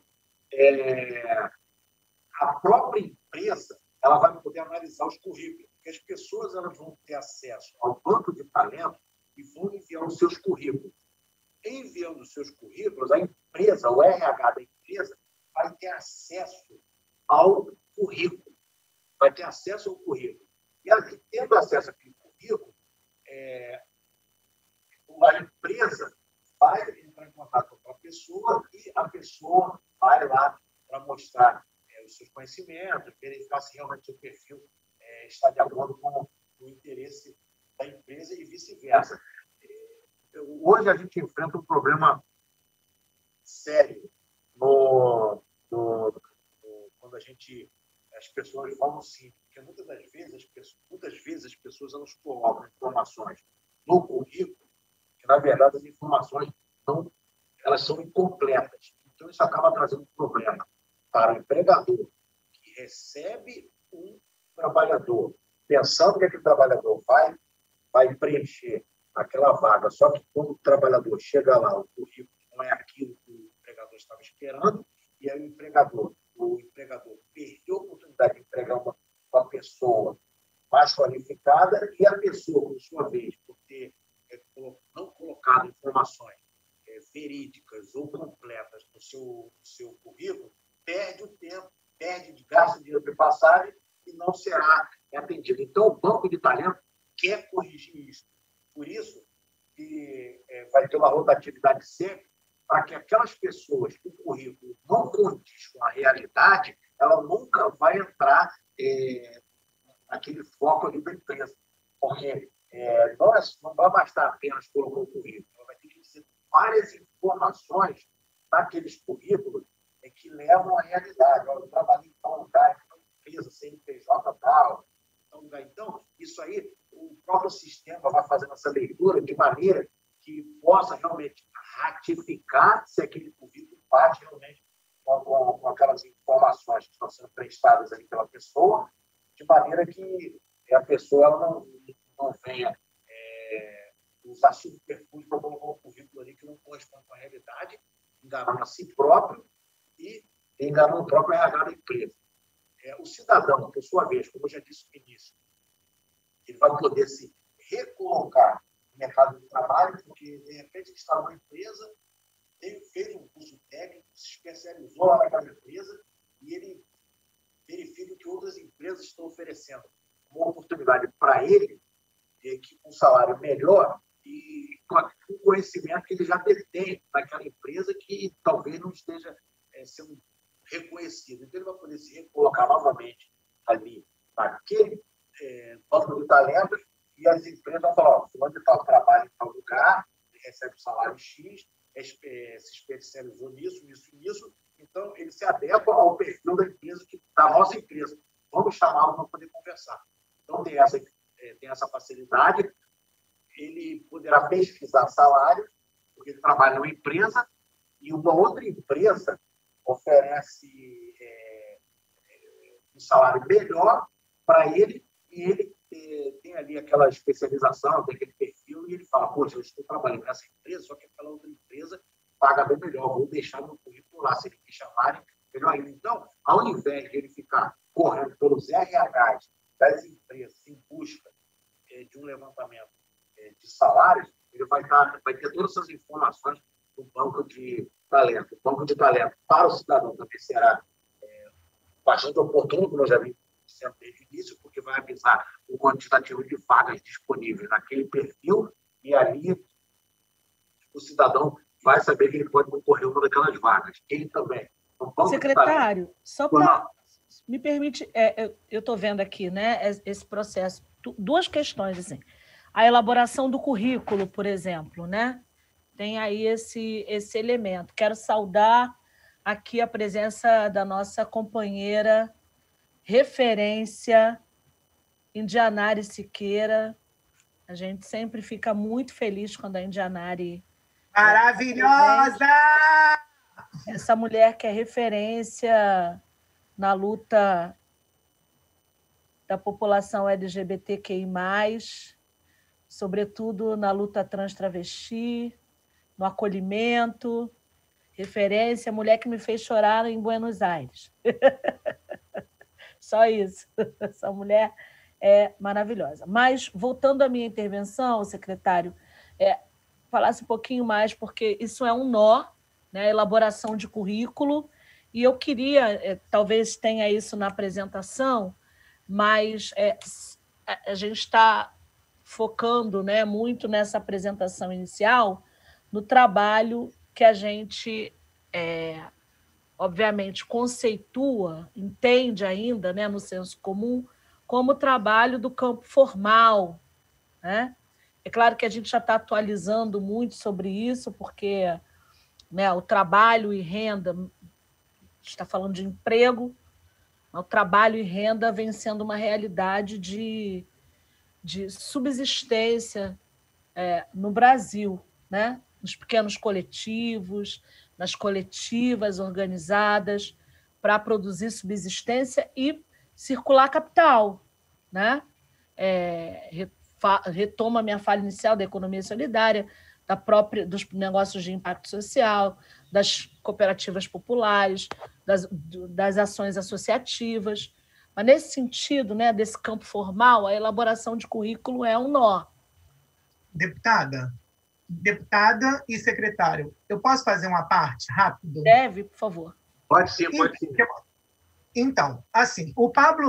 a própria empresa ela vai poder analisar os currículos, porque as pessoas elas vão ter acesso ao banco de talento e vão enviar os seus currículos. Enviando os seus currículos, a empresa, o RH da empresa, vai ter acesso ao currículo. E aí, tendo acesso àquele currículo, a empresa vai entrar em contato com a pessoa e a pessoa vai lá para mostrar os seus conhecimentos, verificar se realmente o seu perfil está de acordo com o interesse da empresa e vice-versa. Hoje a gente enfrenta um problema sério no onde as pessoas vão sim, porque muitas vezes as pessoas elas colocam informações no currículo que, na verdade, as informações elas são incompletas. Então, isso acaba trazendo um problema para o empregador que recebe um trabalhador, pensando que aquele trabalhador vai preencher aquela vaga, só que quando o trabalhador chega lá, o currículo não é aquilo que o empregador estava esperando, e aí o empregador perdeu a oportunidade de empregar uma pessoa mais qualificada, e a pessoa, por sua vez, por ter não colocado informações verídicas ou completas no seu currículo, perde o tempo, gasta dinheiro de passagem e não será atendido. Então, o banco de talento quer corrigir isso. Por isso que vai ter uma rotatividade sempre, para que aquelas pessoas que o currículo não condiz com a realidade, ela nunca vai entrar naquele foco ali da empresa. Porque não vai bastar apenas colocar o currículo, ela vai ter que dizer várias informações naqueles currículos que levam à realidade. Eu trabalhei em tal lugar, em tal empresa, CNPJ tal. Então, isso aí, o próprio sistema vai fazendo essa leitura de maneira que possa realmente ratificar se aquele currículo bate realmente com aquelas informações que estão sendo prestadas ali pela pessoa, de maneira que a pessoa ela não venha usar subterfúgio para colocar um currículo ali que não corresponde com a realidade, enganando a si próprio e enganando o próprio RH da empresa. O cidadão, por sua vez, como eu já disse no início, ele vai poder se recolocar no mercado de trabalho, porque, de repente, ele está numa empresa, fez um curso técnico, se especializou lá naquela empresa e ele verifica que outras empresas estão oferecendo uma oportunidade para ele, que com um salário melhor e com o conhecimento que ele já detém naquela empresa que talvez não esteja sendo reconhecido. Então, ele vai poder se recolocar novamente ali naquele banco de talentos e as empresas vão falar, fulano de tal trabalha em tal lugar, ele recebe o salário X, se especializou nisso, então ele se adequa ao perfil da empresa, da nossa empresa. Vamos chamá-lo para poder conversar. Então, tem essa facilidade, ele poderá pesquisar salários, porque ele trabalha numa empresa e uma outra empresa oferece um salário melhor para ele e ele tem ali aquela especialização, tem aquele perfil e ele fala, poxa, eu estou trabalhando nessa empresa, só que aquela outra empresa paga bem melhor, vou deixar meu currículo lá, se eles me chamarem, melhor ainda. Então, ao invés de ele ficar correndo pelos RHs das empresas em busca de um levantamento de salários, ele vai ter todas essas informações no banco de talento. O banco de talento para o cidadão também será bastante oportuno, como eu já vi sendo desde o início, porque vai avisar o quantitativo de vagas disponíveis naquele perfil e ali o cidadão vai saber que ele pode concorrer a uma daquelas vagas. Ele também. Secretário, só para... Me permite, eu estou vendo aqui, né, esse processo. Duas questões, assim. A elaboração do currículo, por exemplo, né? Tem aí esse elemento. Quero saudar aqui a presença da nossa companheira referência, Indianari Siqueira. A gente sempre fica muito feliz quando a Indianari... Maravilhosa! Essa mulher que é referência na luta da população LGBTQI+, sobretudo na luta trans-travesti, no acolhimento, referência, mulher que me fez chorar em Buenos Aires. Só isso. Essa mulher é maravilhosa. Mas, voltando à minha intervenção, secretário, falasse um pouquinho mais, porque isso é um nó, né, a elaboração de currículo, e eu queria, talvez tenha isso na apresentação, mas a gente está focando, né, muito nessa apresentação inicial, no trabalho que a gente, obviamente, conceitua, entende ainda, né, no senso comum, como trabalho do campo formal, né? É claro que a gente já está atualizando muito sobre isso, porque, né, o trabalho e renda, a gente está falando de emprego, O trabalho e renda vem sendo uma realidade de subsistência no Brasil, né? Nos pequenos coletivos, nas coletivas organizadas para produzir subsistência e circular capital, né? Retoma a minha fala inicial da economia solidária, dos negócios de impacto social, das cooperativas populares, das ações associativas. Mas, nesse sentido, né, desse campo formal, a elaboração de currículo é um nó. Deputada e secretário, eu posso fazer uma parte rápido? Deve, por favor. Pode sim, pode sim. Então, assim, o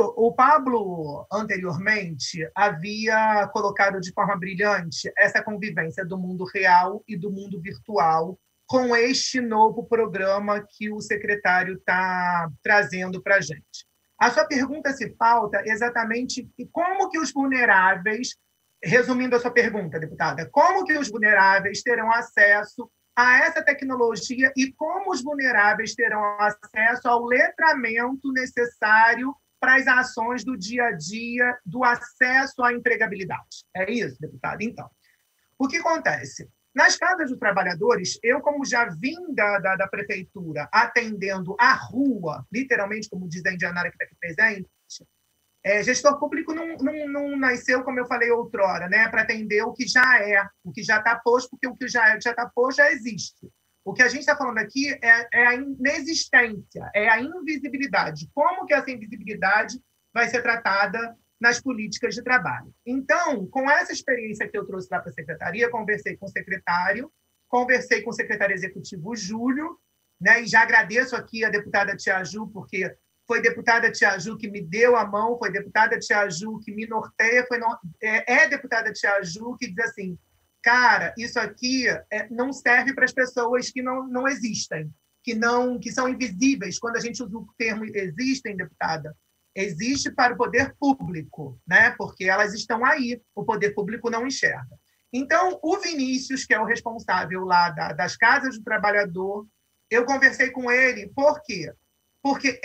Pablo anteriormente havia colocado de forma brilhante essa convivência do mundo real e do mundo virtual com este novo programa que o secretário está trazendo para a gente. A sua pergunta se pauta exatamente como que os vulneráveis, resumindo a sua pergunta, deputada, como que os vulneráveis terão acesso a essa tecnologia e como os vulneráveis terão acesso ao letramento necessário para as ações do dia a dia, do acesso à empregabilidade. É isso, deputada? Então, o que acontece? Nas casas dos trabalhadores, eu, como já vim da prefeitura atendendo a rua, literalmente, como diz a indianária que está aqui presente, gestor público não nasceu, como eu falei outrora, né, para atender o que já está posto, porque o que já está posto já existe. O que a gente está falando aqui é a inexistência, é a invisibilidade. Como que essa invisibilidade vai ser tratada nas políticas de trabalho? Então, com essa experiência que eu trouxe lá para a secretaria, conversei com o secretário, conversei com o secretário executivo Júlio, né, e já agradeço aqui a deputada Tia Ju, porque foi deputada Tia Ju que me deu a mão, foi deputada Tia Ju que me norteia, deputada Tia Ju que diz assim, cara, isso aqui não serve para as pessoas que não existem, que são invisíveis. Quando a gente usa o termo existem, deputada, existe para o poder público, né? Porque elas estão aí, o poder público não enxerga. Então, o Vinícius, que é o responsável lá das casas do trabalhador, eu conversei com ele, por quê? Porque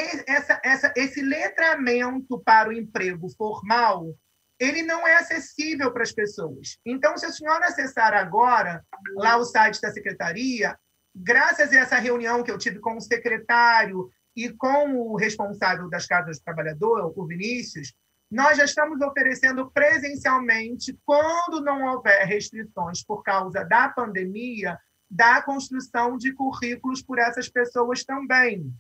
esse letramento para o emprego formal, ele não é acessível para as pessoas. Então, se a senhora acessar agora lá o site da secretaria, graças a essa reunião que eu tive com o secretário e com o responsável das casas do trabalhador, o Vinícius, nós já estamos oferecendo presencialmente, quando não houver restrições por causa da pandemia, da construção de currículos por essas pessoas também.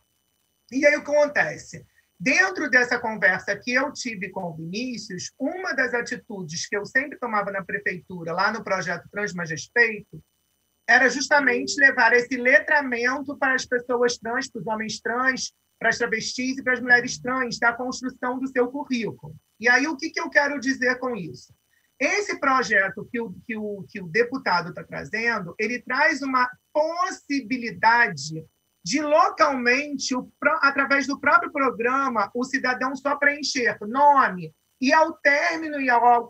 E aí o que acontece? Dentro dessa conversa que eu tive com o Vinícius, uma das atitudes que eu sempre tomava na prefeitura, lá no projeto Trans Mais Respeito, era justamente levar esse letramento para as pessoas trans, para os homens trans, para as travestis e para as mulheres trans, da construção do seu currículo. E aí o que eu quero dizer com isso? Esse projeto que o deputado está trazendo, ele traz uma possibilidade de localmente, através do próprio programa, o cidadão só preencher nome e ao término e ao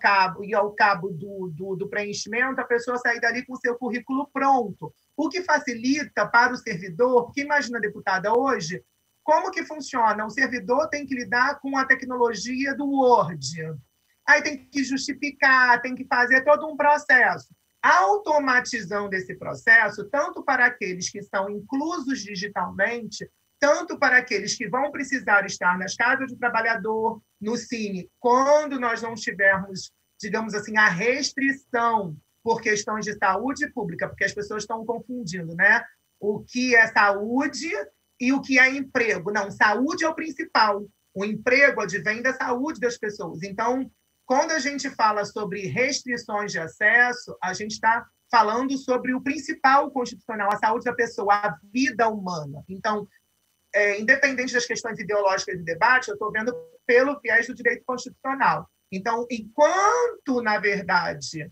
cabo do preenchimento, a pessoa sair dali com o seu currículo pronto, o que facilita para o servidor, porque imagina, deputada, hoje, como que funciona? O servidor tem que lidar com a tecnologia do Word, aí tem que justificar, tem que fazer todo um processo. A automatizão desse processo, tanto para aqueles que são inclusos digitalmente, tanto para aqueles que vão precisar estar nas casas do trabalhador, no Cine, quando nós não tivermos, digamos assim, a restrição por questões de saúde pública, porque as pessoas estão confundindo, né? O que é saúde e o que é emprego. Não, saúde é o principal. O emprego advém da saúde das pessoas. Então, quando a gente fala sobre restrições de acesso, a gente está falando sobre o principal constitucional, a saúde da pessoa, a vida humana. Então, independente das questões ideológicas de debate, eu estou vendo pelo viés do direito constitucional. Então, enquanto, na verdade,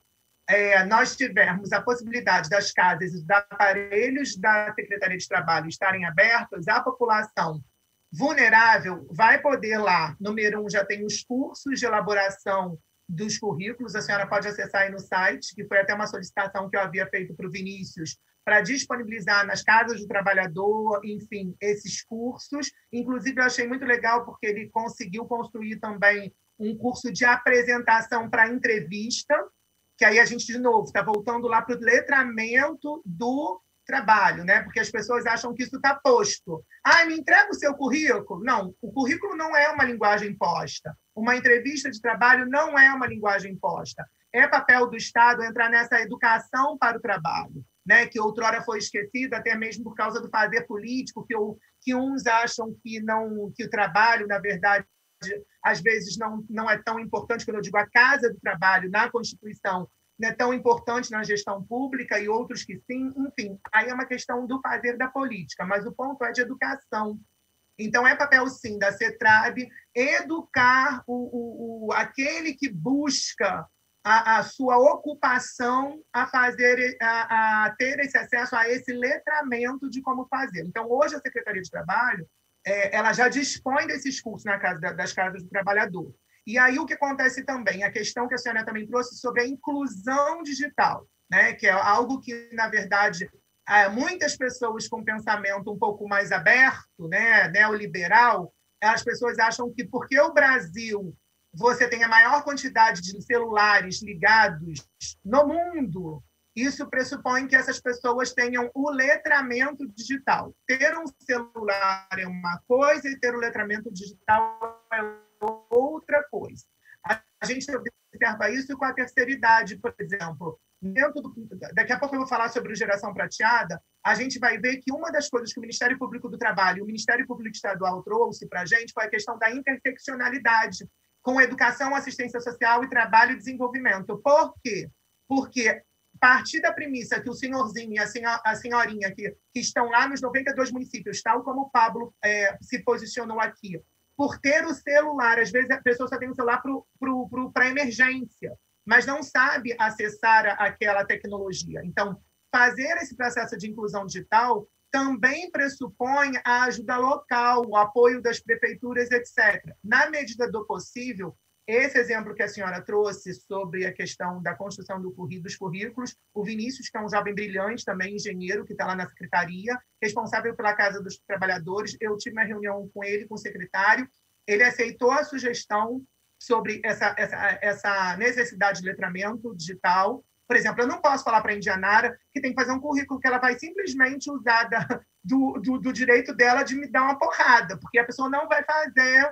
nós tivermos a possibilidade das casas e dos aparelhos da Secretaria de Trabalho estarem abertos, a população vulnerável vai poder lá, número 1, já tem os cursos de elaboração dos currículos, a senhora pode acessar aí no site, que foi até uma solicitação que eu havia feito para o Vinícius, para disponibilizar nas casas do trabalhador, enfim, esses cursos. Inclusive, eu achei muito legal porque ele conseguiu construir também um curso de apresentação para entrevista, que aí a gente, de novo, está voltando lá para o letramento do trabalho, né? Porque as pessoas acham que isso está posto. Me entrega o seu currículo. Não, o currículo não é uma linguagem posta. Uma entrevista de trabalho não é uma linguagem posta. É papel do Estado entrar nessa educação para o trabalho, né? Que outrora foi esquecida, até mesmo por causa do fazer político, que uns acham que o trabalho, na verdade, às vezes não é tão importante, quando eu digo a casa do trabalho na Constituição, não é tão importante na gestão pública, e outros que sim. Enfim, aí é uma questão do fazer da política, mas o ponto é de educação. Então, é papel, sim, da CETRAB educar aquele que busca a sua ocupação a ter esse acesso a esse letramento de como fazer. Então, hoje, a Secretaria de Trabalho ela já dispõe desses cursos das casas do trabalhador. E aí o que acontece também, a questão que a senhora também trouxe sobre a inclusão digital, né? Que é algo que, na verdade, muitas pessoas com pensamento um pouco mais aberto, né, neoliberal, as pessoas acham que porque o Brasil você tem a maior quantidade de celulares ligados no mundo, isso pressupõe que essas pessoas tenham o letramento digital. Ter um celular é uma coisa e ter o letramento digital é outra coisa. A gente observa isso com a terceira idade, por exemplo. Daqui a pouco eu vou falar sobre o Geração Prateada. A gente vai ver que uma das coisas que o Ministério Público do Trabalho e o Ministério Público Estadual trouxe para a gente foi a questão da interseccionalidade com educação, assistência social e trabalho e desenvolvimento. Por quê? Porque a partir da premissa que o senhorzinho e a senhorinha que estão lá nos 92 municípios, tal como o Pablo se posicionou aqui, por ter o celular, às vezes a pessoa só tem o celular para emergência, mas não sabe acessar aquela tecnologia. Então, fazer esse processo de inclusão digital também pressupõe a ajuda local, o apoio das prefeituras, etc. Na medida do possível, esse exemplo que a senhora trouxe sobre a questão da construção dos currículos, o Vinícius, que é um jovem brilhante, também engenheiro, que está lá na secretaria, responsável pela Casa dos Trabalhadores, eu tive uma reunião com ele, com o secretário, ele aceitou a sugestão sobre essa necessidade de letramento digital. Por exemplo, eu não posso falar para a Indianara que tem que fazer um currículo que ela vai simplesmente usar do direito dela de me dar uma porrada, porque a pessoa não vai fazer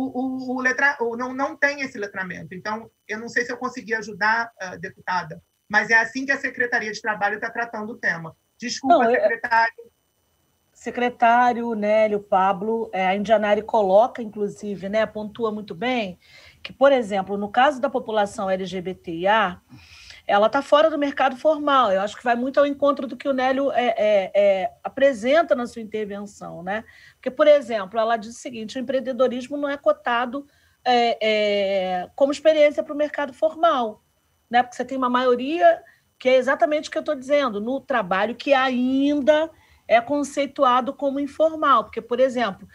não tem esse letramento. Então, eu não sei se eu consegui ajudar, deputada, mas é assim que a Secretaria de Trabalho está tratando o tema. Desculpa, secretário. Secretário, Nélio, Pablo, a Indianara coloca, inclusive, né, pontua muito bem, que, por exemplo, no caso da população LGBTIA, ela está fora do mercado formal. Eu acho que vai muito ao encontro do que o Nélio apresenta na sua intervenção, né? Porque, por exemplo, ela diz o seguinte: o empreendedorismo não é cotado como experiência para o mercado formal, né? Porque você tem uma maioria que é exatamente o que eu estou dizendo, no trabalho que ainda é conceituado como informal. Porque, por exemplo,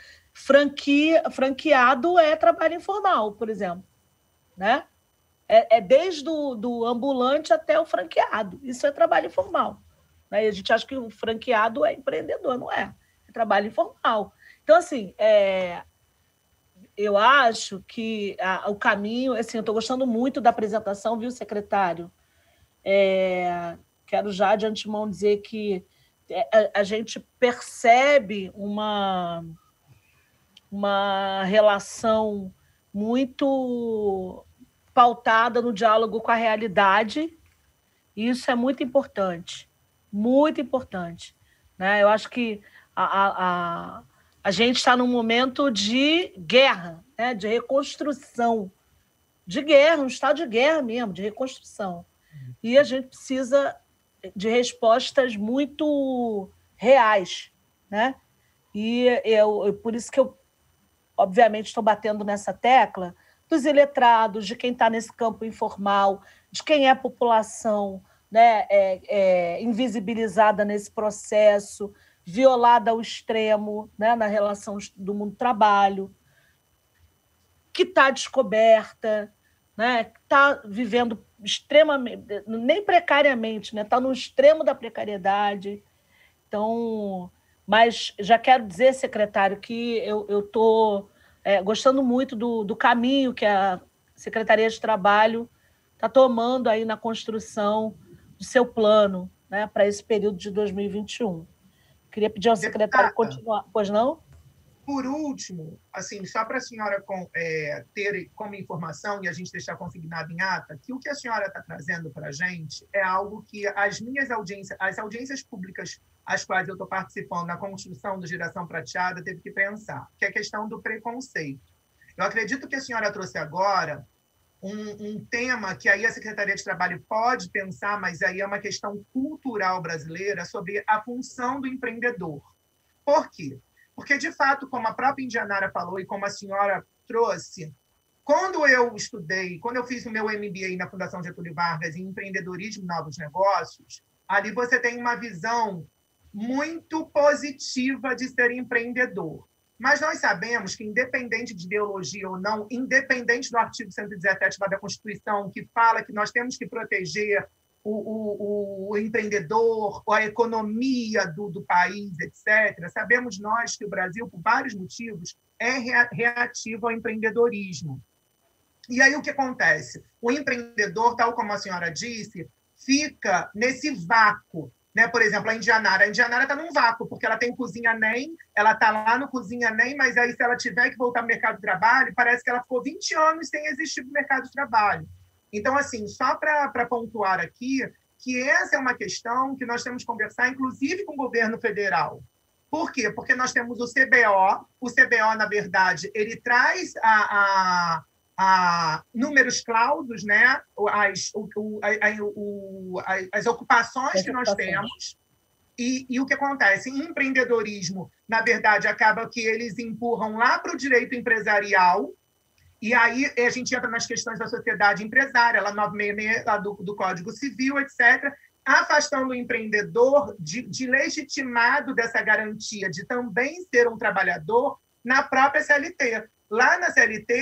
franqueado é trabalho informal, por exemplo, né? Desde do ambulante até o franqueado. Isso é trabalho informal, né? E a gente acha que o franqueado é empreendedor, não é? É trabalho informal. Então, assim, eu acho que o caminho... Assim, eu estou gostando muito da apresentação, viu, secretário? Quero já de antemão dizer que a gente percebe uma relação muito pautada no diálogo com a realidade, e isso é muito importante, né? Eu acho que a gente está num momento de guerra, né? De reconstrução, um estado de guerra mesmo, de reconstrução, e a gente precisa de respostas muito reais, né? E por isso que eu, obviamente, estou batendo nessa tecla dos iletrados, de quem está nesse campo informal, de quem é a população, né, invisibilizada nesse processo, violada ao extremo, né, na relação do mundo do trabalho, que está descoberta, né, que está vivendo extremamente, nem precariamente, né, está no extremo da precariedade. Então, mas já quero dizer, secretário, que eu estou gostando muito do caminho que a Secretaria de Trabalho está tomando aí na construção do seu plano, né, para esse período de 2021. Queria pedir ao secretário continuar. Pois não? Por último, assim, só para a senhora ter como informação e a gente deixar consignado em ata, que o que a senhora está trazendo para a gente é algo que as audiências públicas às quais eu estou participando na construção do Geração Prateada, teve que pensar, que é a questão do preconceito. Eu acredito que a senhora trouxe agora um tema que aí a Secretaria de Trabalho pode pensar, mas aí é uma questão cultural brasileira sobre a função do empreendedor. Por quê? Porque, de fato, como a própria Indianara falou e como a senhora trouxe, quando eu estudei, quando eu fiz o meu MBA na Fundação Getúlio Vargas em empreendedorismo e novos negócios, ali você tem uma visão muito positiva de ser empreendedor. Mas nós sabemos que, independente de ideologia ou não, independente do artigo 117 da Constituição, que fala que nós temos que proteger o empreendedor, a economia do país, etc., sabemos nós que o Brasil, por vários motivos, é reativo ao empreendedorismo. E aí o que acontece? O empreendedor, tal como a senhora disse, fica nesse vácuo. Né? Por exemplo, a Indianara está num vácuo, porque ela tem Cozinha NEM, ela está lá no Cozinha NEM, mas aí se ela tiver que voltar ao mercado de trabalho, parece que ela ficou 20 anos sem existir no mercado de trabalho. Então, assim, só para pontuar aqui, que essa é uma questão que nós temos que conversar, inclusive com o governo federal. Por quê? Porque nós temos o CBO, na verdade, ele traz números clausos, né? As ocupações que nós temos. E o que acontece? Em empreendedorismo, na verdade, acaba que eles empurram lá para o direito empresarial. E aí a gente entra nas questões da sociedade empresária, lá 966, lá do Código Civil, etc., afastando o empreendedor de legitimado dessa garantia de também ser um trabalhador na própria CLT. Lá na CLT,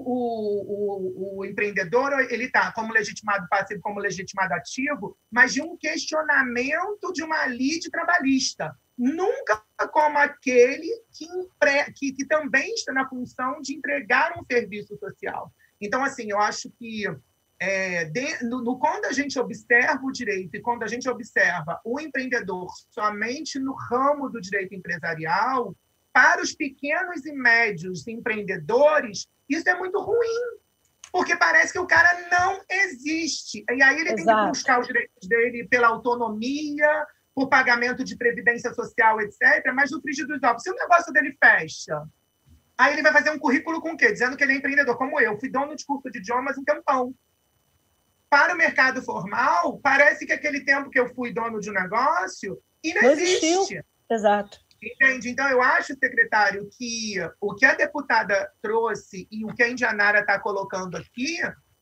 o empreendedor ele está como legitimado passivo, como legitimado ativo, mas de um questionamento de uma lide trabalhista. Nunca como aquele que também está na função de entregar um serviço social. Então, assim, eu acho que quando a gente observa o direito e quando a gente observa o empreendedor somente no ramo do direito empresarial, para os pequenos e médios empreendedores, isso é muito ruim, porque parece que o cara não existe. E aí ele tem que buscar os direitos dele pela autonomia, por pagamento de previdência social, etc., mas no frigir dos ovos, se o negócio dele fecha, aí ele vai fazer um currículo com o quê? Dizendo que ele é empreendedor, como eu. Fui dono de curso de idiomas um tempão. Para o mercado formal, parece que aquele tempo que eu fui dono de um negócio não existe. Exato. Entende? Então, eu acho, secretário, que o que a deputada trouxe e o que a Indianara está colocando aqui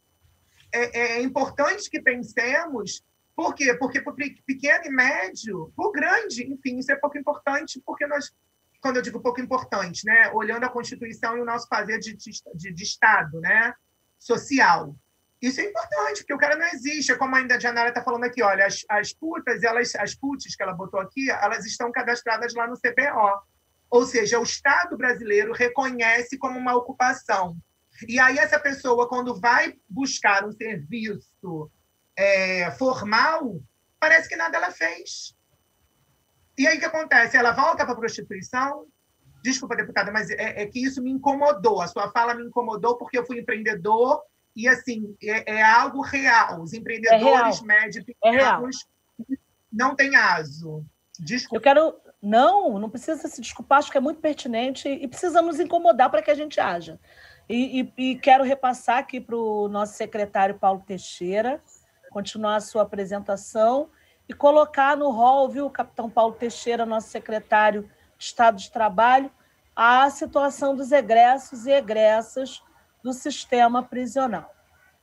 é importante que pensemos. Por quê? Porque para o pequeno e médio, para o grande, enfim, isso é pouco importante, porque quando eu digo pouco importante, né, olhando a Constituição e o nosso fazer de Estado, né, social, isso é importante, porque o cara não existe. É como a Indianara está falando aqui, olha, as puts que ela botou aqui, elas estão cadastradas lá no CBO. Ou seja, o Estado brasileiro reconhece como uma ocupação. E aí essa pessoa, quando vai buscar um serviço formal, parece que nada ela fez. E aí o que acontece? Ela volta para a prostituição? Desculpa, deputada, mas é que isso me incomodou. A sua fala me incomodou porque eu fui empreendedor e, assim, é algo real. Os empreendedores médios pequenos não têm aso. Desculpa. Eu quero... Não precisa se desculpar, acho que é muito pertinente e precisa nos incomodar para que a gente haja. E quero repassar aqui para o nosso secretário Paulo Teixeira, continuar a sua apresentação e colocar no rol, viu, capitão Paulo Teixeira, nosso secretário de Estado de Trabalho, a situação dos egressos e egressas do sistema prisional.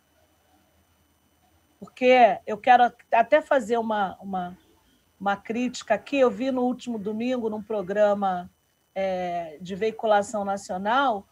Porque eu quero até fazer uma crítica aqui. Eu vi no último domingo, num programa de veiculação nacional,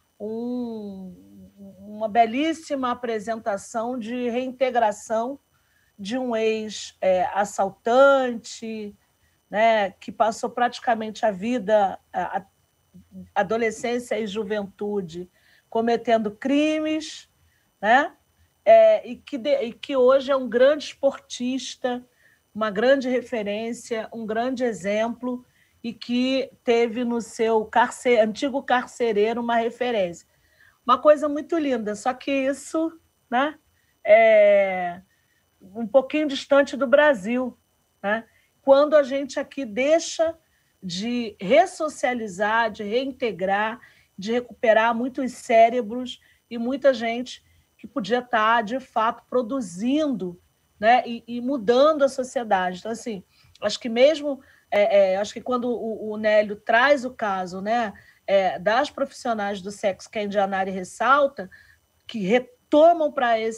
uma belíssima apresentação de reintegração de um ex-assaltante, né, que passou praticamente a vida, a adolescência e juventude, cometendo crimes, né? E que hoje é um grande esportista, uma grande referência, um grande exemplo, e que teve no seu antigo carcereiro uma referência. Uma coisa muito linda, só que isso, né, é um pouquinho distante do Brasil, né? Quando a gente aqui deixa de ressocializar, de reintegrar, de recuperar muitos cérebros e muita gente que podia estar, de fato, produzindo, né, e mudando a sociedade. Então, assim, acho que mesmo, acho que quando o Nélio traz o caso, né, das profissionais do sexo que a Indianari ressalta, que retomam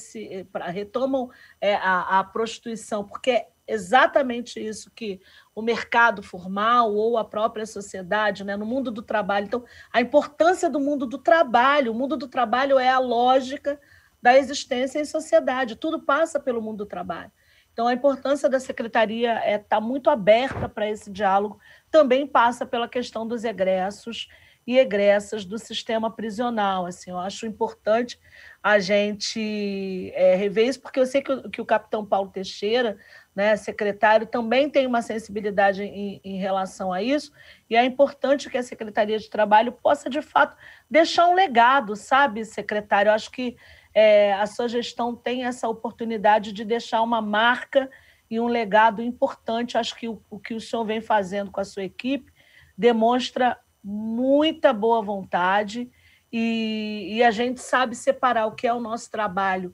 a prostituição, porque é exatamente isso que o mercado formal ou a própria sociedade, né, no mundo do trabalho. Então, a importância do mundo do trabalho. O mundo do trabalho é a lógica da existência em sociedade. Tudo passa pelo mundo do trabalho. Então, a importância da secretaria estar muito aberta para esse diálogo também passa pela questão dos egressos e egressas do sistema prisional. Assim, eu acho importante a gente rever isso, porque eu sei que o capitão Paulo Teixeira, né, secretário, também tem uma sensibilidade em relação a isso, e é importante que a Secretaria de Trabalho possa, de fato, deixar um legado, sabe, secretário? Eu acho que a sua gestão tem essa oportunidade de deixar uma marca e um legado importante. Acho que o que o senhor vem fazendo com a sua equipe demonstra muita boa vontade, e a gente sabe separar o que é o nosso trabalho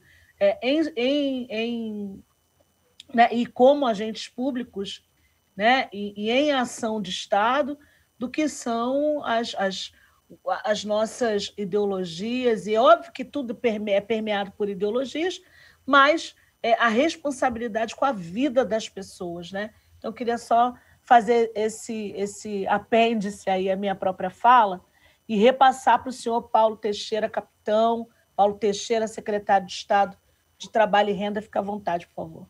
né, e como agentes públicos, né, e em ação de Estado, do que são as nossas ideologias. E é óbvio que tudo é permeado por ideologias, mas a responsabilidade com a vida das pessoas, né? Então, eu queria só fazer esse apêndice aí à minha própria fala e repassar para o senhor Paulo Teixeira, capitão, Paulo Teixeira, secretário de Estado de Trabalho e Renda. Fica à vontade, por favor.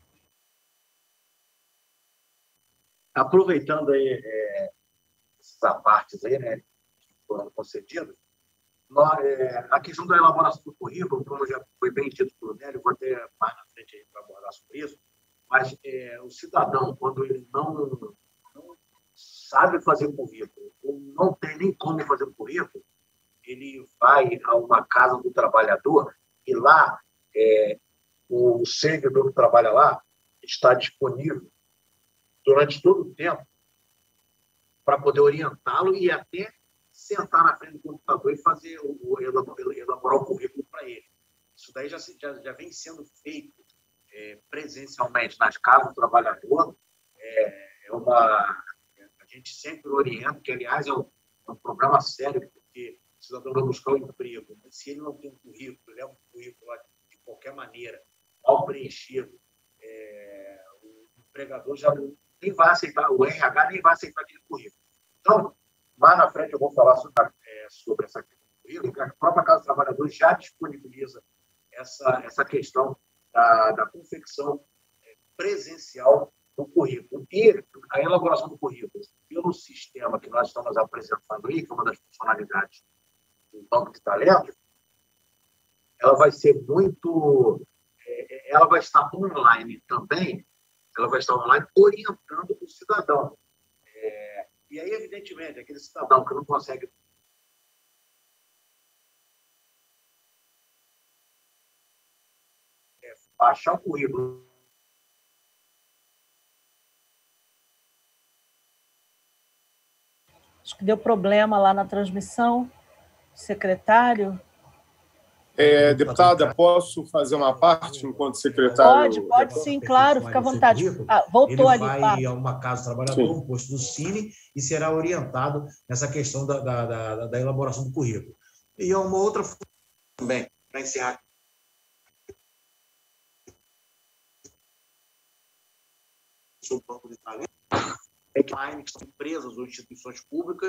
Aproveitando aí essas apartes aí, né, que foram concedidas, a questão da elaboração do currículo, como já foi bem dito pelo Nélio, vou ter mais na frente para abordar sobre isso, mas o cidadão, quando ele não sabe fazer currículo, ou não tem nem como fazer currículo, ele vai a uma casa do trabalhador e lá o servidor que trabalha lá está disponível durante todo o tempo para poder orientá-lo e até sentar na frente do computador e fazer elaborar o currículo para ele. Isso daí já vem sendo feito presencialmente nas casas do trabalhador. A gente sempre orienta, que, aliás, é um problema sério, porque o cidadão vai buscar um emprego, mas se ele não tem um currículo, leva um currículo lá de qualquer maneira, mal preenchido, o empregador já nem vai aceitar, o RH nem vai aceitar aquele currículo. Então, mais na frente eu vou falar sobre essa questão do currículo, que a própria Casa do Trabalhador já disponibiliza essa questão da confecção presencial do currículo. E a elaboração do currículo, pelo sistema que nós estamos apresentando aí, que é uma das funcionalidades do Banco de Talentos, ela vai ser ela vai estar online também, ela vai estar online orientando o cidadão. E aí, evidentemente, aquele cidadão que não consegue baixar o currículo. Acho que deu problema lá na transmissão. Secretário? Deputada, posso fazer uma parte enquanto secretário? Pode sim, claro, fica à vontade. Voltou ali. Ele vai a uma casa do trabalhador, um posto do Cine, e será orientado nessa questão da elaboração do currículo. E uma outra também, para encerrar. Sobre o Banco de Talentos, é que são empresas ou instituições públicas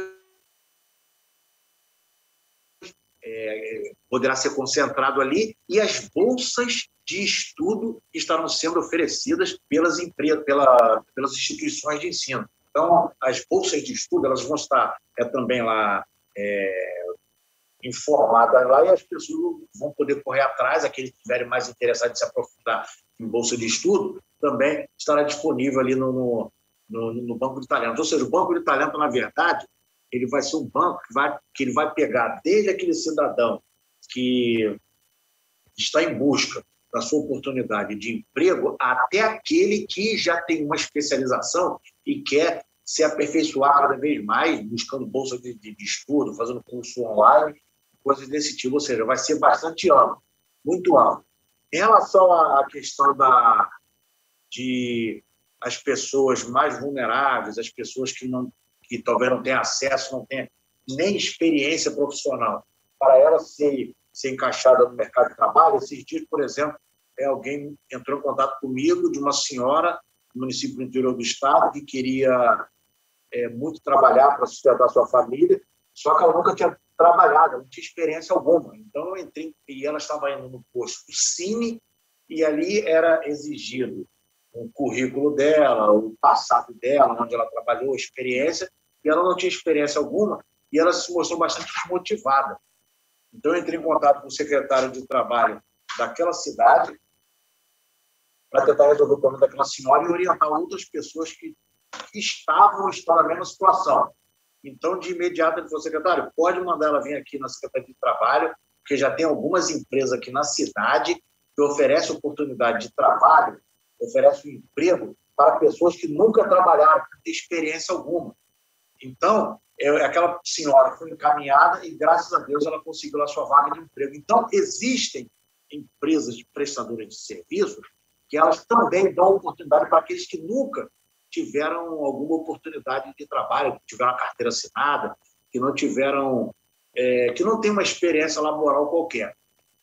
poderá ser concentrado ali, e as bolsas de estudo que estarão sendo oferecidas pelas instituições de ensino. Então, as bolsas de estudo elas vão estar também lá informadas lá, e as pessoas vão poder correr atrás, aqueles que estiverem mais interessados em se aprofundar em bolsa de estudo, também estará disponível ali no Banco de Talentos. Ou seja, o Banco de Talento, na verdade, ele vai ser um banco que ele vai pegar desde aquele cidadão que está em busca da sua oportunidade de emprego até aquele que já tem uma especialização e quer se aperfeiçoar cada vez mais, buscando bolsa de estudo, fazendo curso online, coisas desse tipo. Ou seja, vai ser bastante amplo, muito amplo. Em relação à questão de as pessoas mais vulneráveis, as pessoas que talvez não tenham acesso, não tenham nem experiência profissional, para elas ser encaixada no mercado de trabalho, esses dias, por exemplo, alguém entrou em contato comigo de uma senhora no município do interior do estado que queria muito trabalhar para sustentar sua família, só que ela nunca tinha trabalhado, não tinha experiência alguma. Então, eu entrei e ela estava indo no posto do Cine e ali era exigido o currículo dela, o passado dela, onde ela trabalhou, a experiência, e ela não tinha experiência alguma e ela se mostrou bastante desmotivada. Então, eu entrei em contato com o secretário de Trabalho daquela cidade para tentar resolver o problema daquela senhora e orientar outras pessoas que estão na mesma situação. Então, de imediato, ele falou: secretário, pode mandar ela vir aqui na Secretaria de Trabalho, porque já tem algumas empresas aqui na cidade que oferecem oportunidade de trabalho, oferecem emprego para pessoas que nunca trabalharam, não têm experiência alguma. Então, aquela senhora foi encaminhada e, graças a Deus, ela conseguiu a sua vaga de emprego. Então, existem empresas prestadoras de serviços que elas também dão oportunidade para aqueles que nunca tiveram alguma oportunidade de trabalho, que tiveram a carteira assinada, que não tiveram, que não têm uma experiência laboral qualquer.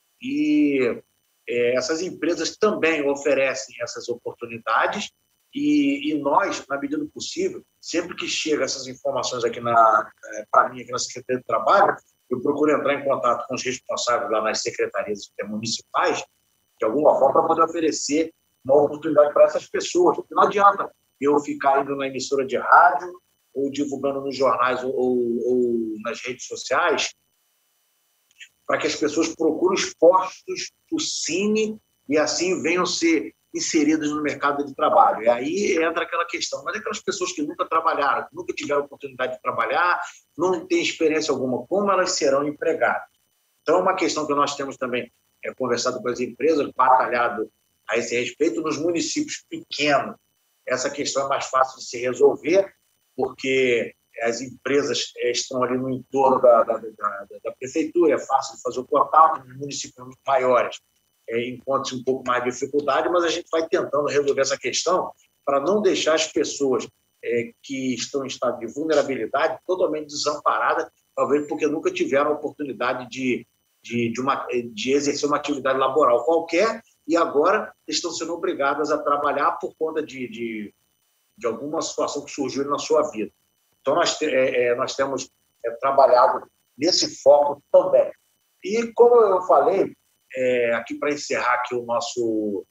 E essas empresas também oferecem essas oportunidades e nós, na medida do possível, sempre que chegam essas informações aqui para mim, aqui na Secretaria de Trabalho, eu procuro entrar em contato com os responsáveis lá nas secretarias municipais, de alguma forma, para poder oferecer uma oportunidade para essas pessoas. Porque não adianta eu ficar indo na emissora de rádio ou divulgando nos jornais ou nas redes sociais para que as pessoas procurem os postos do Cine e assim venham ser inseridas no mercado de trabalho. E aí entra aquela questão, mas aquelas pessoas que nunca trabalharam, que nunca tiveram oportunidade de trabalhar, não têm experiência alguma, como elas serão empregadas? Então, é uma questão que nós temos também conversado com as empresas, batalhado a esse respeito. Nos municípios pequenos, essa questão é mais fácil de se resolver, porque as empresas estão ali no entorno da prefeitura, é fácil de fazer o contato. Nos municípios maiores encontra-se um pouco mais de dificuldade, mas a gente vai tentando resolver essa questão para não deixar as pessoas que estão em estado de vulnerabilidade totalmente desamparadas, talvez porque nunca tiveram a oportunidade de exercer uma atividade laboral qualquer e agora estão sendo obrigadas a trabalhar por conta de alguma situação que surgiu na sua vida. Então, nós temos trabalhado nesse foco também. E, como eu falei, aqui para encerrar aqui o nosso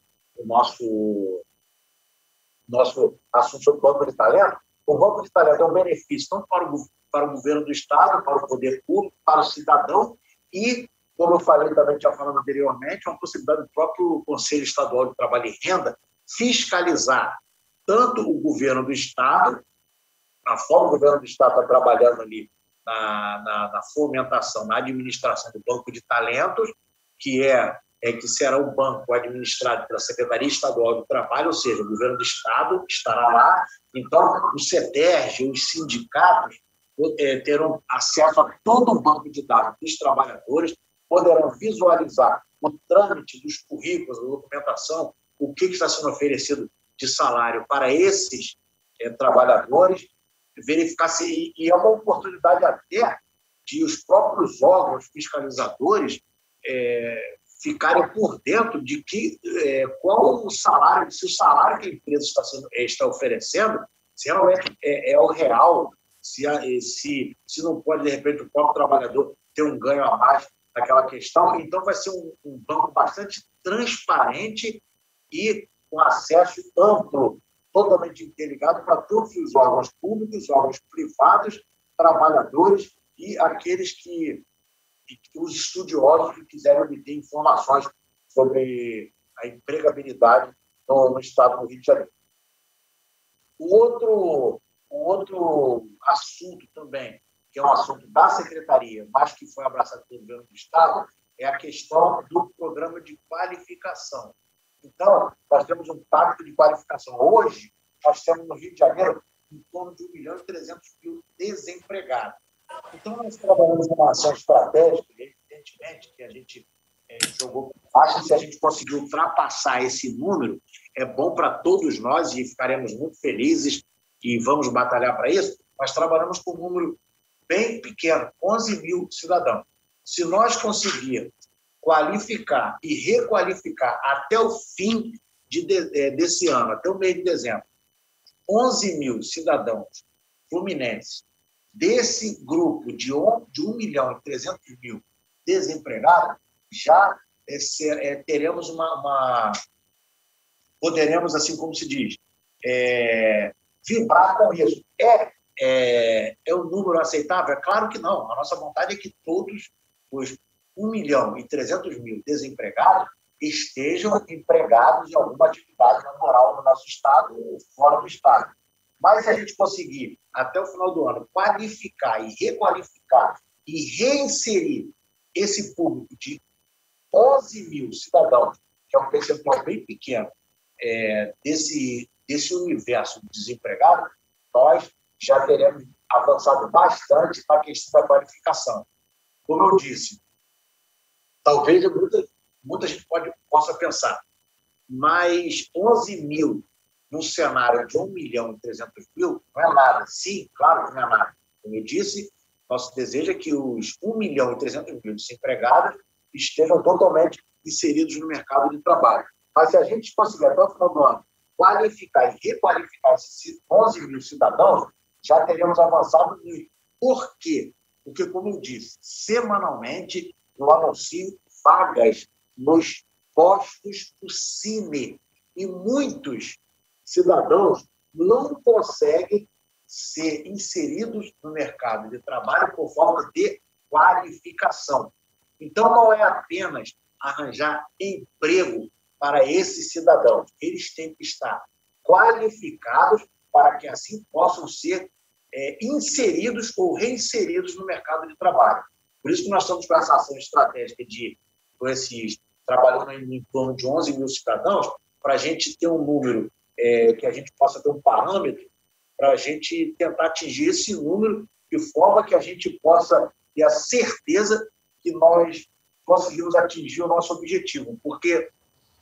assunto sobre o Banco de Talento, o Banco de Talento é um benefício tanto para o governo do Estado, para o poder público, para o cidadão e, como eu falei também, tinha falado anteriormente, uma possibilidade do próprio Conselho Estadual de Trabalho e Renda fiscalizar tanto o governo do Estado, a forma o governo do Estado está trabalhando ali na fomentação, na administração do Banco de Talentos, que será um banco administrado pela Secretaria Estadual do Trabalho, ou seja, o governo do Estado estará lá. Então, o CETERJ, os sindicatos, terão acesso a todo o banco de dados dos trabalhadores, poderão visualizar o trâmite dos currículos, da documentação, o que está sendo oferecido de salário para esses trabalhadores, verificar se... E é uma oportunidade até de os próprios órgãos fiscalizadores ficarem por dentro de qual o salário, se o salário que a empresa está oferecendo, se realmente é o real, se não pode, de repente, o próprio trabalhador ter um ganho a mais daquela questão. Então, vai ser um banco bastante transparente e com acesso amplo, totalmente interligado para todos os órgãos públicos, órgãos privados, trabalhadores e aqueles os estudiosos que quiserem obter informações sobre a empregabilidade no estado do Rio de Janeiro. O outro assunto também, que é um assunto da Secretaria, mas que foi abraçado pelo governo do Estado, é a questão do programa de qualificação. Então, nós temos um pacto de qualificação. Hoje, nós temos no Rio de Janeiro em torno de 1.300.000 desempregados. Então, nós trabalhamos uma ação estratégica, evidentemente, que a gente jogou. Acho que se a gente conseguir ultrapassar esse número, é bom para todos nós e ficaremos muito felizes e vamos batalhar para isso. Nós trabalhamos com um número bem pequeno, 11 mil cidadãos. Se nós conseguirmos qualificar e requalificar até o fim desse ano, até o mês de dezembro, 11 mil cidadãos fluminenses, desse grupo de 1.300.000 desempregados, já teremos poderemos, assim como se diz, vibrar com isso. É um número aceitável? É claro que não. A nossa vontade é que todos os 1.300.000 desempregados estejam empregados em alguma atividade laboral no nosso estado ou fora do estado. Mas se a gente conseguir, até o final do ano, qualificar e requalificar e reinserir esse público de 11 mil cidadãos, que é um percentual bem pequeno desse universo de desempregados, nós já teremos avançado bastante na questão da qualificação. Como eu disse, talvez muita gente possa pensar, mas 11 mil num cenário de 1.300.000 não é nada. Sim, claro que não é nada. Como eu disse, nosso desejo é que os 1.300.000 desempregados estejam totalmente inseridos no mercado de trabalho. Mas se a gente conseguir até o final do ano qualificar e requalificar esses 11 mil cidadãos, já teremos avançado muito. Por quê? Porque, como eu disse, semanalmente eu anuncio vagas nos postos do Cine e muitos cidadãos não conseguem ser inseridos no mercado de trabalho por falta de qualificação. Então, não é apenas arranjar emprego para esses cidadãos. Eles têm que estar qualificados para que assim possam ser inseridos ou reinseridos no mercado de trabalho. Por isso que nós estamos com essa ação estratégica trabalhando em torno de 11 mil cidadãos, para a gente ter um número, que a gente possa ter um parâmetro, para a gente tentar atingir esse número de forma que a gente possa ter a certeza que nós conseguimos atingir o nosso objetivo. Porque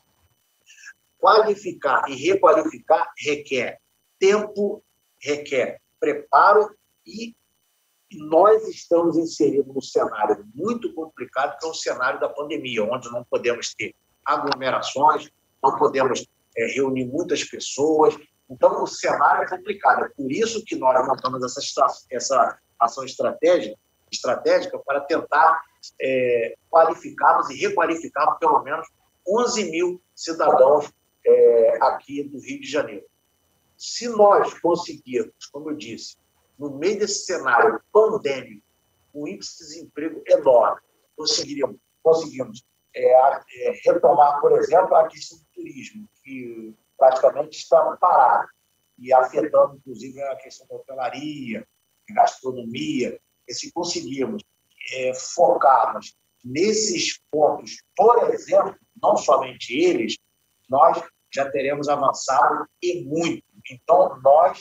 qualificar e requalificar requer tempo, requer preparo e nós estamos inseridos num cenário muito complicado, que é o cenário da pandemia, onde não podemos ter aglomerações, não podemos reunir muitas pessoas. Então, o cenário é complicado. É por isso que nós montamos essa ação estratégica para tentar qualificarmos e requalificarmos pelo menos 11 mil cidadãos aqui do Rio de Janeiro. Se nós conseguirmos, como eu disse, no meio desse cenário pandêmico, um índice de desemprego enorme, conseguimos retomar, por exemplo, a questão do turismo, que praticamente está parado e afetando, inclusive, a questão da hotelaria, gastronomia. E se conseguirmos focarmos nesses pontos, por exemplo, não somente eles, nós já teremos avançado e muito. Então, nós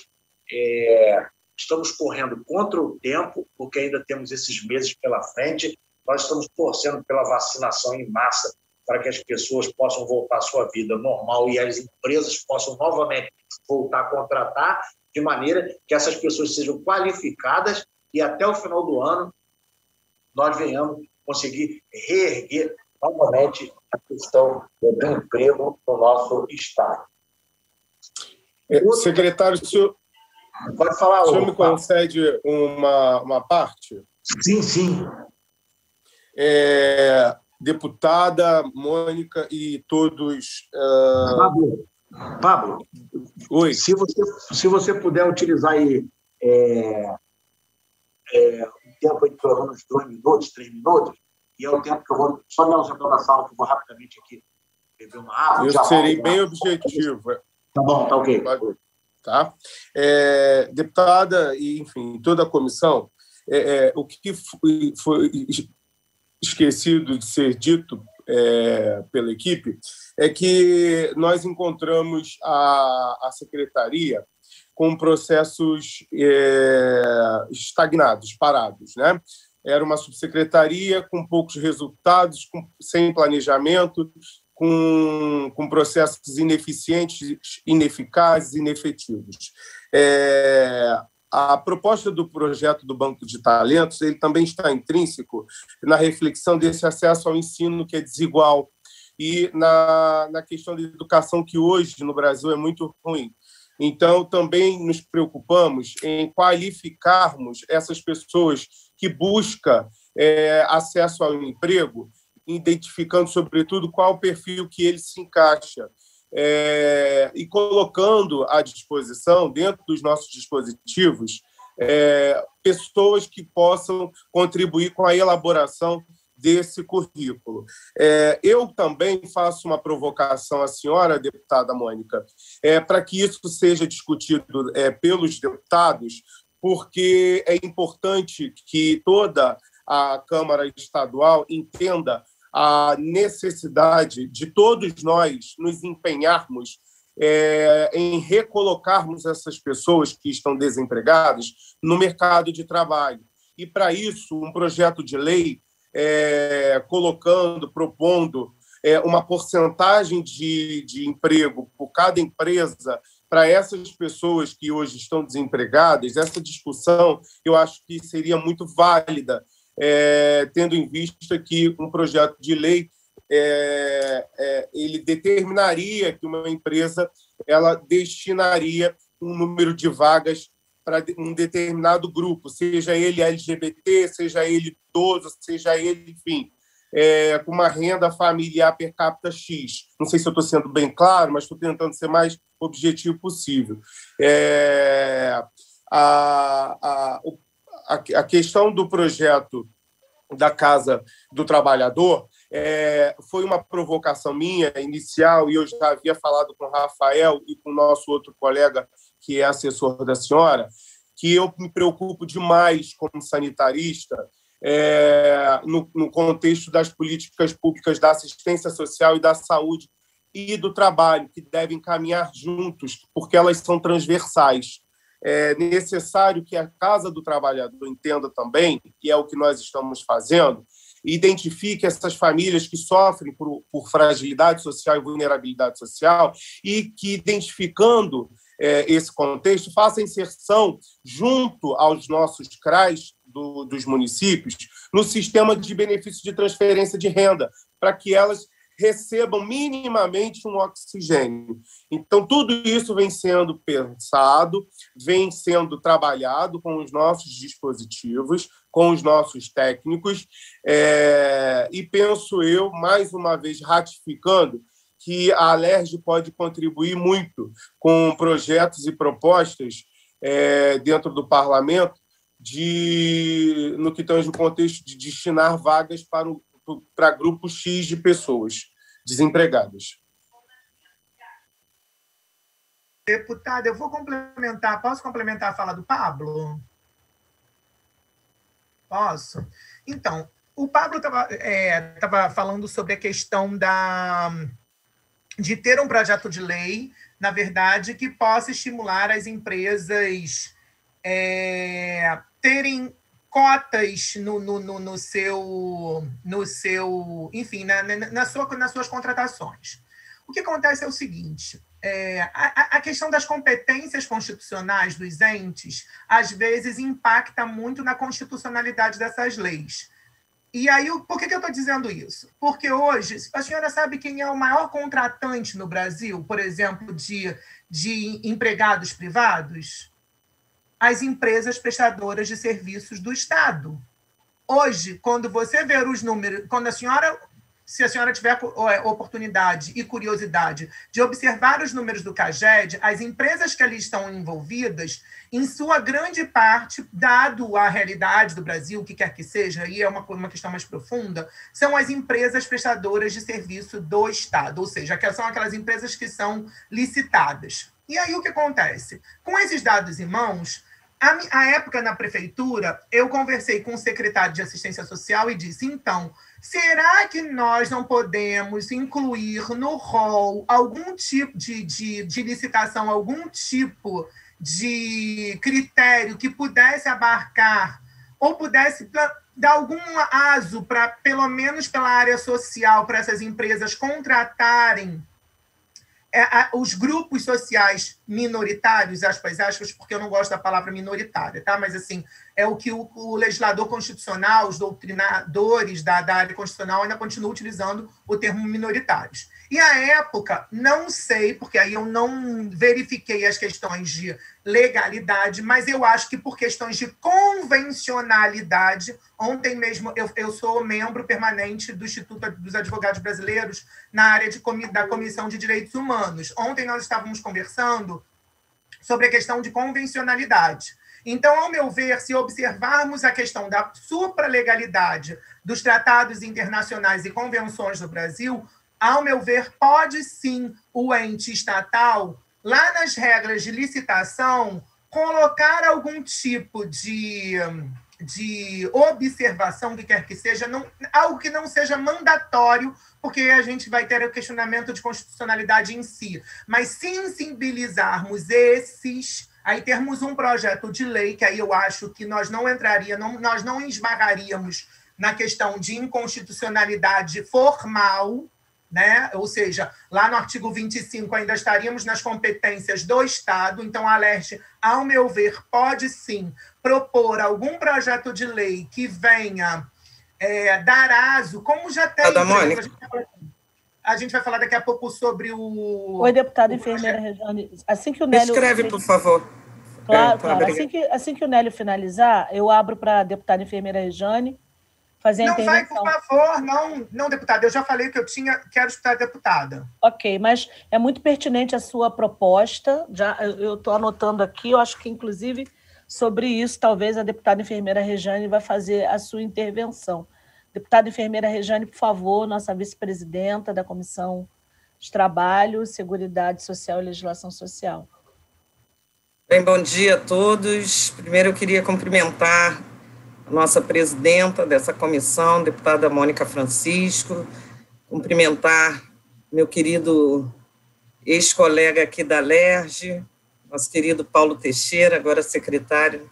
estamos correndo contra o tempo, porque ainda temos esses meses pela frente. Nós estamos torcendo pela vacinação em massa para que as pessoas possam voltar à sua vida normal e as empresas possam novamente voltar a contratar, de maneira que essas pessoas sejam qualificadas e até o final do ano nós venhamos conseguir reerguer novamente a questão do emprego no nosso estado. Secretário, o senhor, pode falar, o senhor me concede uma parte? Sim, sim. Deputada Mônica e todos... Pablo, oi. Se você puder utilizar aí um tempo aí de pelo menos 2 minutos, 3 minutos, e é o tempo que eu vou só me ausentar da sala, que eu vou rapidamente aqui beber uma água. Eu serei bem objetivo. Tá bom, tá ok. Tá? Deputada e, enfim, toda a comissão, o que foi esquecido de ser dito pela equipe é que nós encontramos a secretaria com processos estagnados, parados, né? Era uma subsecretaria com poucos resultados, sem planejamento, com processos ineficientes, ineficazes, inefetivos. A proposta do projeto do Banco de Talentos ele também está intrínseco na reflexão desse acesso ao ensino que é desigual e na questão da educação que hoje no Brasil é muito ruim. Então, também nos preocupamos em qualificarmos essas pessoas que buscam acesso ao emprego, identificando, sobretudo, qual o perfil que ele se encaixa e colocando à disposição, dentro dos nossos dispositivos, pessoas que possam contribuir com a elaboração desse currículo. Eu também faço uma provocação à senhora, deputada Mônica, para que isso seja discutido pelos deputados, porque é importante que toda a Câmara Estadual entenda a necessidade de todos nós nos empenharmos em recolocarmos essas pessoas que estão desempregadas no mercado de trabalho. E, para isso, um projeto de lei propondo uma porcentagem de emprego por cada empresa para essas pessoas que hoje estão desempregadas, essa discussão eu acho que seria muito válida, tendo em vista que um projeto de lei ele determinaria que uma empresa ela destinaria um número de vagas para um determinado grupo, seja ele LGBT, seja ele idoso, seja ele, enfim, com uma renda familiar per capita X. Não sei se eu estou sendo bem claro, mas estou tentando ser mais objetivo possível. A questão do projeto da Casa do Trabalhador foi uma provocação minha inicial, e eu já havia falado com o Rafael e com o nosso outro colega, que é assessor da senhora, que eu me preocupo demais como sanitarista no contexto das políticas públicas da assistência social e da saúde e do trabalho, que devem caminhar juntos, porque elas são transversais. É necessário que a Casa do Trabalhador entenda também, que é o que nós estamos fazendo, identifique essas famílias que sofrem por fragilidade social e vulnerabilidade social e que, identificando esse contexto, faça inserção junto aos nossos CRAs dos municípios no sistema de benefício de transferência de renda, para que elas recebam minimamente um oxigênio. Então, tudo isso vem sendo pensado, vem sendo trabalhado com os nossos dispositivos, com os nossos técnicos, e penso eu, mais uma vez, ratificando que a Alerj pode contribuir muito com projetos e propostas dentro do parlamento no que tange o contexto de destinar vagas para grupo X de pessoas desempregadas. Deputada, eu vou complementar. Posso complementar a fala do Pablo? Posso? Então, o Pablo estava falando sobre a questão de ter um projeto de lei, na verdade, que possa estimular as empresas terem cotas no seu enfim, nas suas contratações. O que acontece é o seguinte, a questão das competências constitucionais dos entes, às vezes, impacta muito na constitucionalidade dessas leis. E aí, por que eu estou dizendo isso? Porque hoje, a senhora sabe quem é o maior contratante no Brasil, por exemplo, de empregados privados? As empresas prestadoras de serviços do Estado. Hoje, quando você ver os números, se a senhora tiver oportunidade e curiosidade de observar os números do CAGED, as empresas que ali estão envolvidas, em sua grande parte, dado a realidade do Brasil, o que quer que seja, e é uma questão mais profunda, são as empresas prestadoras de serviço do Estado, ou seja, são aquelas empresas que são licitadas. E aí o que acontece? Com esses dados em mãos, à época, na prefeitura, eu conversei com o secretário de Assistência Social e disse, então, será que nós não podemos incluir no rol algum tipo de licitação, algum tipo de critério que pudesse abarcar ou pudesse dar algum aso para, pelo menos pela área social, para essas empresas contratarem os grupos sociais minoritários, aspas, porque eu não gosto da palavra minoritária, tá? Mas, assim, é o que o legislador constitucional, os doutrinadores da área constitucional ainda continuam utilizando o termo minoritários. E, à época, não sei, porque aí eu não verifiquei as questões de legalidade, mas eu acho que por questões de convencionalidade, ontem mesmo eu sou membro permanente do Instituto dos Advogados Brasileiros na área da Comissão de Direitos Humanos. Ontem nós estávamos conversando sobre a questão de convencionalidade. Então, ao meu ver, se observarmos a questão da supralegalidade dos tratados internacionais e convenções do Brasil, ao meu ver, pode sim o ente estatal, lá nas regras de licitação, colocar algum tipo de observação, que quer que seja, algo que não seja mandatório, porque a gente vai ter o questionamento de constitucionalidade em si, mas sensibilizarmos aí termos um projeto de lei, que aí eu acho que nós não esbarraríamos na questão de inconstitucionalidade formal, né? Ou seja, lá no artigo 25 ainda estaríamos nas competências do Estado, então a Alerj, ao meu ver, pode sim propor algum projeto de lei que venha dar aso, como já tem... A gente vai falar daqui a pouco sobre o... Oi, deputada enfermeira Rejane. Assim que o Nélio... Escreve, por favor. Claro. Assim que o Nélio finalizar, eu abro para a deputada enfermeira Rejane fazer a intervenção. Não vai, por favor. Não, deputada. Eu já falei que quero escutar a deputada. Ok, mas é muito pertinente a sua proposta. Eu estou anotando aqui, eu acho que, inclusive, sobre isso, talvez a deputada enfermeira Rejane vai fazer a sua intervenção. Deputada enfermeira Rejane, por favor, nossa vice-presidenta da Comissão de Trabalho, Seguridade Social e Legislação Social. Bem, bom dia a todos. Primeiro eu queria cumprimentar a nossa presidenta dessa comissão, deputada Mônica Francisco, cumprimentar meu querido ex-colega aqui da Alerj, nosso querido Paulo Teixeira, agora secretário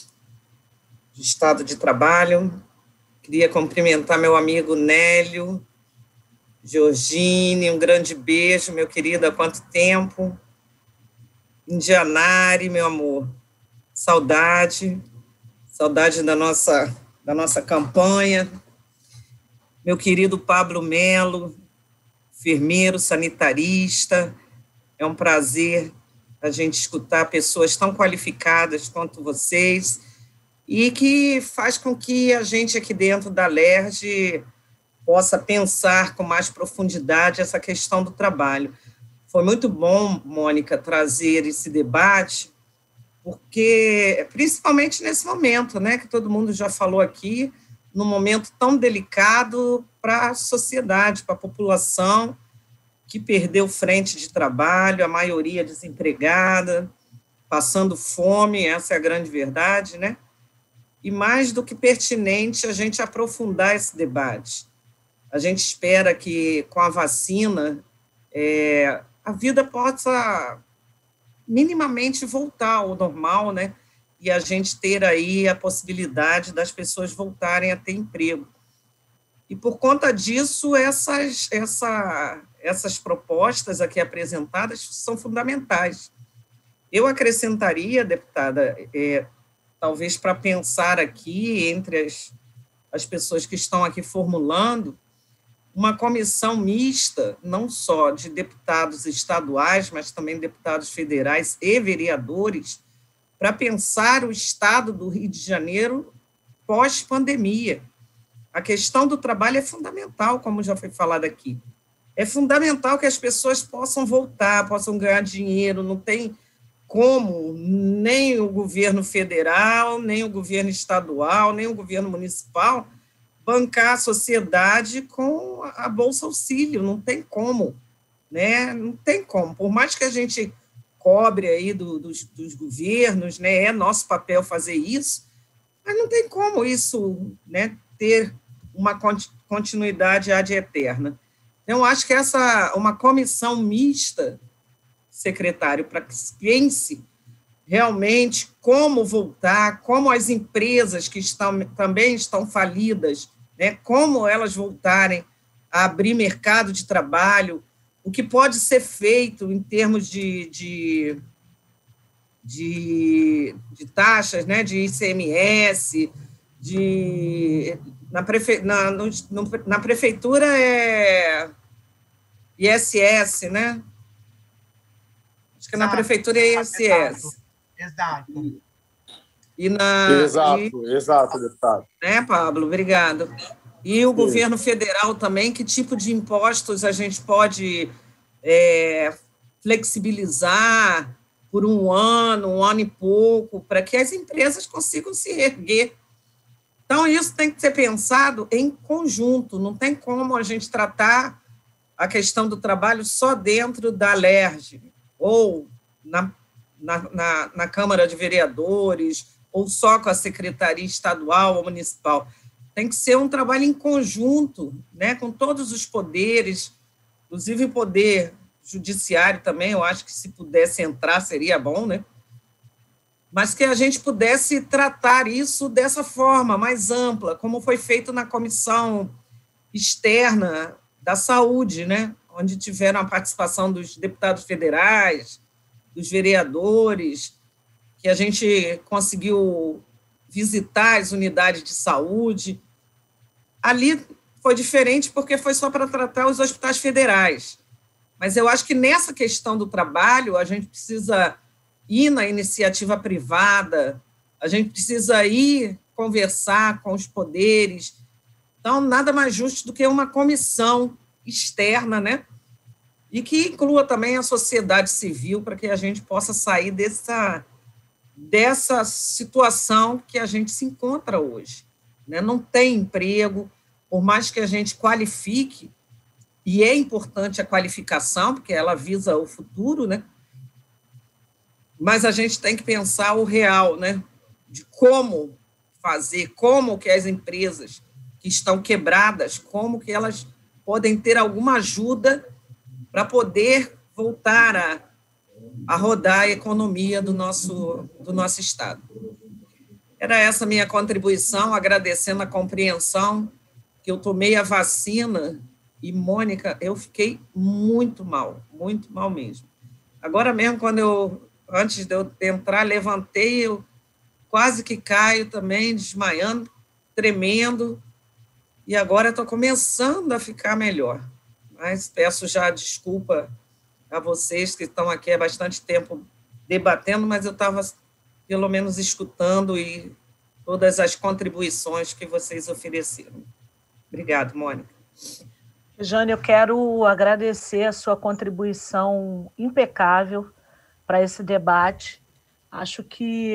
de Estado de Trabalho. Queria cumprimentar meu amigo Nélio, Georgine, um grande beijo, meu querido, há quanto tempo. Indianari, meu amor, saudade da nossa campanha. Meu querido Pablo Melo, enfermeiro, sanitarista, é um prazer a gente escutar pessoas tão qualificadas quanto vocês e que faz com que a gente aqui dentro da Alerj possa pensar com mais profundidade essa questão do trabalho. Foi muito bom, Mônica, trazer esse debate, porque, principalmente nesse momento, né, que todo mundo já falou aqui, num momento tão delicado para a sociedade, para a população, que perdeu frente de trabalho, a maioria desempregada, passando fome, essa é a grande verdade, né? E mais do que pertinente a gente aprofundar esse debate. A gente espera que, com a vacina, a vida possa minimamente voltar ao normal, né? E a gente ter aí a possibilidade das pessoas voltarem a ter emprego. E, por conta disso, essas propostas aqui apresentadas são fundamentais. Eu acrescentaria, deputada, talvez para pensar aqui, entre as pessoas que estão aqui formulando, uma comissão mista, não só de deputados estaduais, mas também deputados federais e vereadores, para pensar o Estado do Rio de Janeiro pós-pandemia. A questão do trabalho é fundamental, como já foi falado aqui. É fundamental que as pessoas possam voltar, possam ganhar dinheiro, não tem como nem o governo federal, nem o governo estadual, nem o governo municipal bancar a sociedade com a Bolsa Auxílio, não tem como, né? Não tem como. Por mais que a gente cobre aí dos governos, né? É nosso papel fazer isso, mas não tem como isso, né, ter uma continuidade ad eterna. Eu acho que uma comissão mista, secretário, para que pense realmente como voltar, como as empresas que também estão falidas, né, como elas voltarem a abrir mercado de trabalho, o que pode ser feito em termos de taxas, né, de ICMS, na prefeitura é ISS, né? Acho que na prefeitura é ISS. Exato. Exato, deputado. Né, Pablo? Obrigado. E o governo federal também, que tipo de impostos a gente pode flexibilizar por um ano e pouco, para que as empresas consigam se erguer. Então, isso tem que ser pensado em conjunto, não tem como a gente tratar a questão do trabalho só dentro da LERJ, ou na Câmara de Vereadores, ou só com a Secretaria Estadual ou Municipal. Tem que ser um trabalho em conjunto, né, com todos os poderes, inclusive o poder judiciário também, eu acho que se pudesse entrar seria bom, né? Mas que a gente pudesse tratar isso dessa forma mais ampla, como foi feito na comissão externa da saúde, né? Onde tiveram a participação dos deputados federais, dos vereadores, que a gente conseguiu visitar as unidades de saúde. Ali foi diferente porque foi só para tratar os hospitais federais. Mas eu acho que nessa questão do trabalho, a gente precisa ir na iniciativa privada, a gente precisa ir conversar com os poderes. Então, nada mais justo do que uma comissão externa, né? E que inclua também a sociedade civil, para que a gente possa sair dessa situação que a gente se encontra hoje, né? Não tem emprego, por mais que a gente qualifique, e é importante a qualificação, porque ela visa o futuro, né? Mas a gente tem que pensar o real, né? De como fazer, como que as empresas que estão quebradas, como que elas podem ter alguma ajuda para poder voltar a rodar a economia do nosso Estado. Era essa a minha contribuição, agradecendo a compreensão, que eu tomei a vacina. E, Mônica, eu fiquei muito mal mesmo. Agora mesmo, antes de eu entrar, levantei, eu quase que caio também, desmaiando, tremendo, e agora estou começando a ficar melhor. Mas peço já desculpa a vocês que estão aqui há bastante tempo debatendo, mas eu estava, pelo menos, escutando e todas as contribuições que vocês ofereceram. Obrigado, Mônica. Jane, eu quero agradecer a sua contribuição impecável para esse debate. Acho que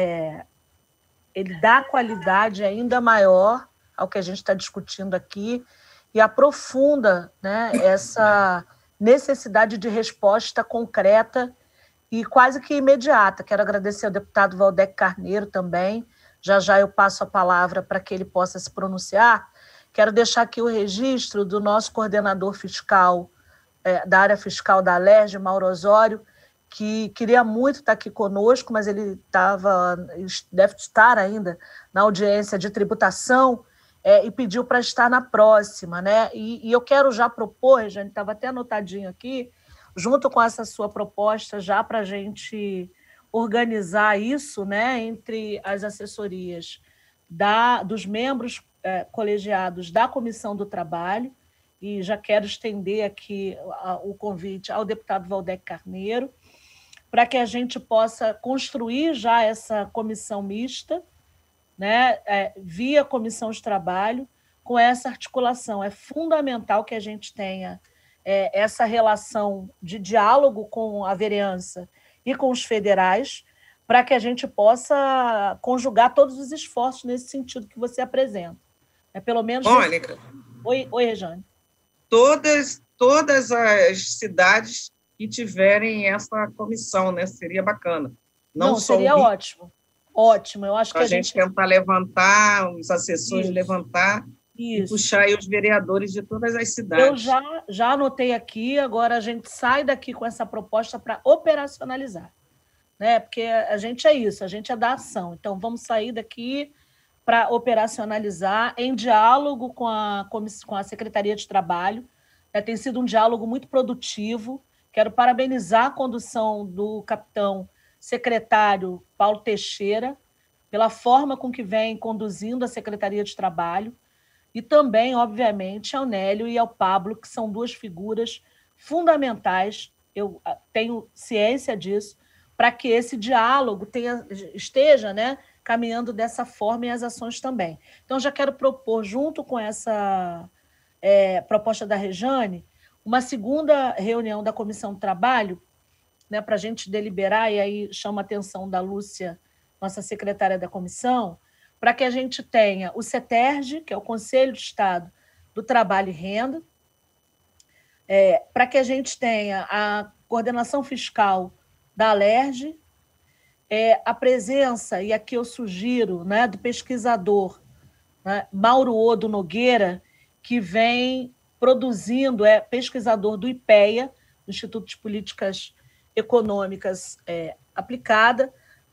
ele dá qualidade ainda maior ao que a gente está discutindo aqui e aprofunda, né, essa necessidade de resposta concreta e quase que imediata. Quero agradecer ao deputado Valdec Carneiro também. Já eu passo a palavra para que ele possa se pronunciar. Quero deixar aqui o registro do nosso coordenador fiscal, da área fiscal da LERJ, Mauro Osório, que queria muito estar aqui conosco, mas ele deve estar ainda na audiência de tributação, e pediu para estar na próxima, né? E eu quero já propor, Regiane, estava até anotadinho aqui, junto com essa sua proposta, já para a gente organizar isso, né, entre as assessorias dos membros colegiados da Comissão do Trabalho, e já quero estender aqui o convite ao deputado Valdec Carneiro, para que a gente possa construir já essa comissão mista né, via comissão de trabalho, com essa articulação. É fundamental que a gente tenha essa relação de diálogo com a vereança e com os federais, para que a gente possa conjugar todos os esforços nesse sentido que você apresenta. Pelo menos... Mônica. Oi, Rejane. Todas as cidades que tiverem essa comissão, né? Seria bacana. Não, seria ótimo. Ótimo. Eu acho que a gente tentar levantar, os assessores Isso. levantar Isso. E puxar aí os vereadores de todas as cidades. Eu já anotei aqui, agora a gente sai daqui com essa proposta para operacionalizar, né? Porque a gente é isso, a gente é da ação. Então, vamos sair daqui para operacionalizar em diálogo com a Secretaria de Trabalho. Tem sido um diálogo muito produtivo. Quero parabenizar a condução do capitão secretário Paulo Teixeira pela forma com que vem conduzindo a Secretaria de Trabalho e também, obviamente, ao Nélio e ao Pablo, que são duas figuras fundamentais, eu tenho ciência disso, para que esse diálogo esteja, né, caminhando dessa forma e as ações também. Então, já quero propor, junto com essa proposta da Rejane, uma segunda reunião da Comissão de Trabalho, né, para a gente deliberar, e aí chama a atenção da Lúcia, nossa secretária da comissão, para que a gente tenha o CETERJ, que é o Conselho de Estado do Trabalho e Renda, para que a gente tenha a coordenação fiscal da Alerj, a presença, e aqui eu sugiro, né, do pesquisador, né, Mauro Odo Nogueira, que vem produzindo, pesquisador do IPEA, Instituto de Políticas Econômicas Aplicada,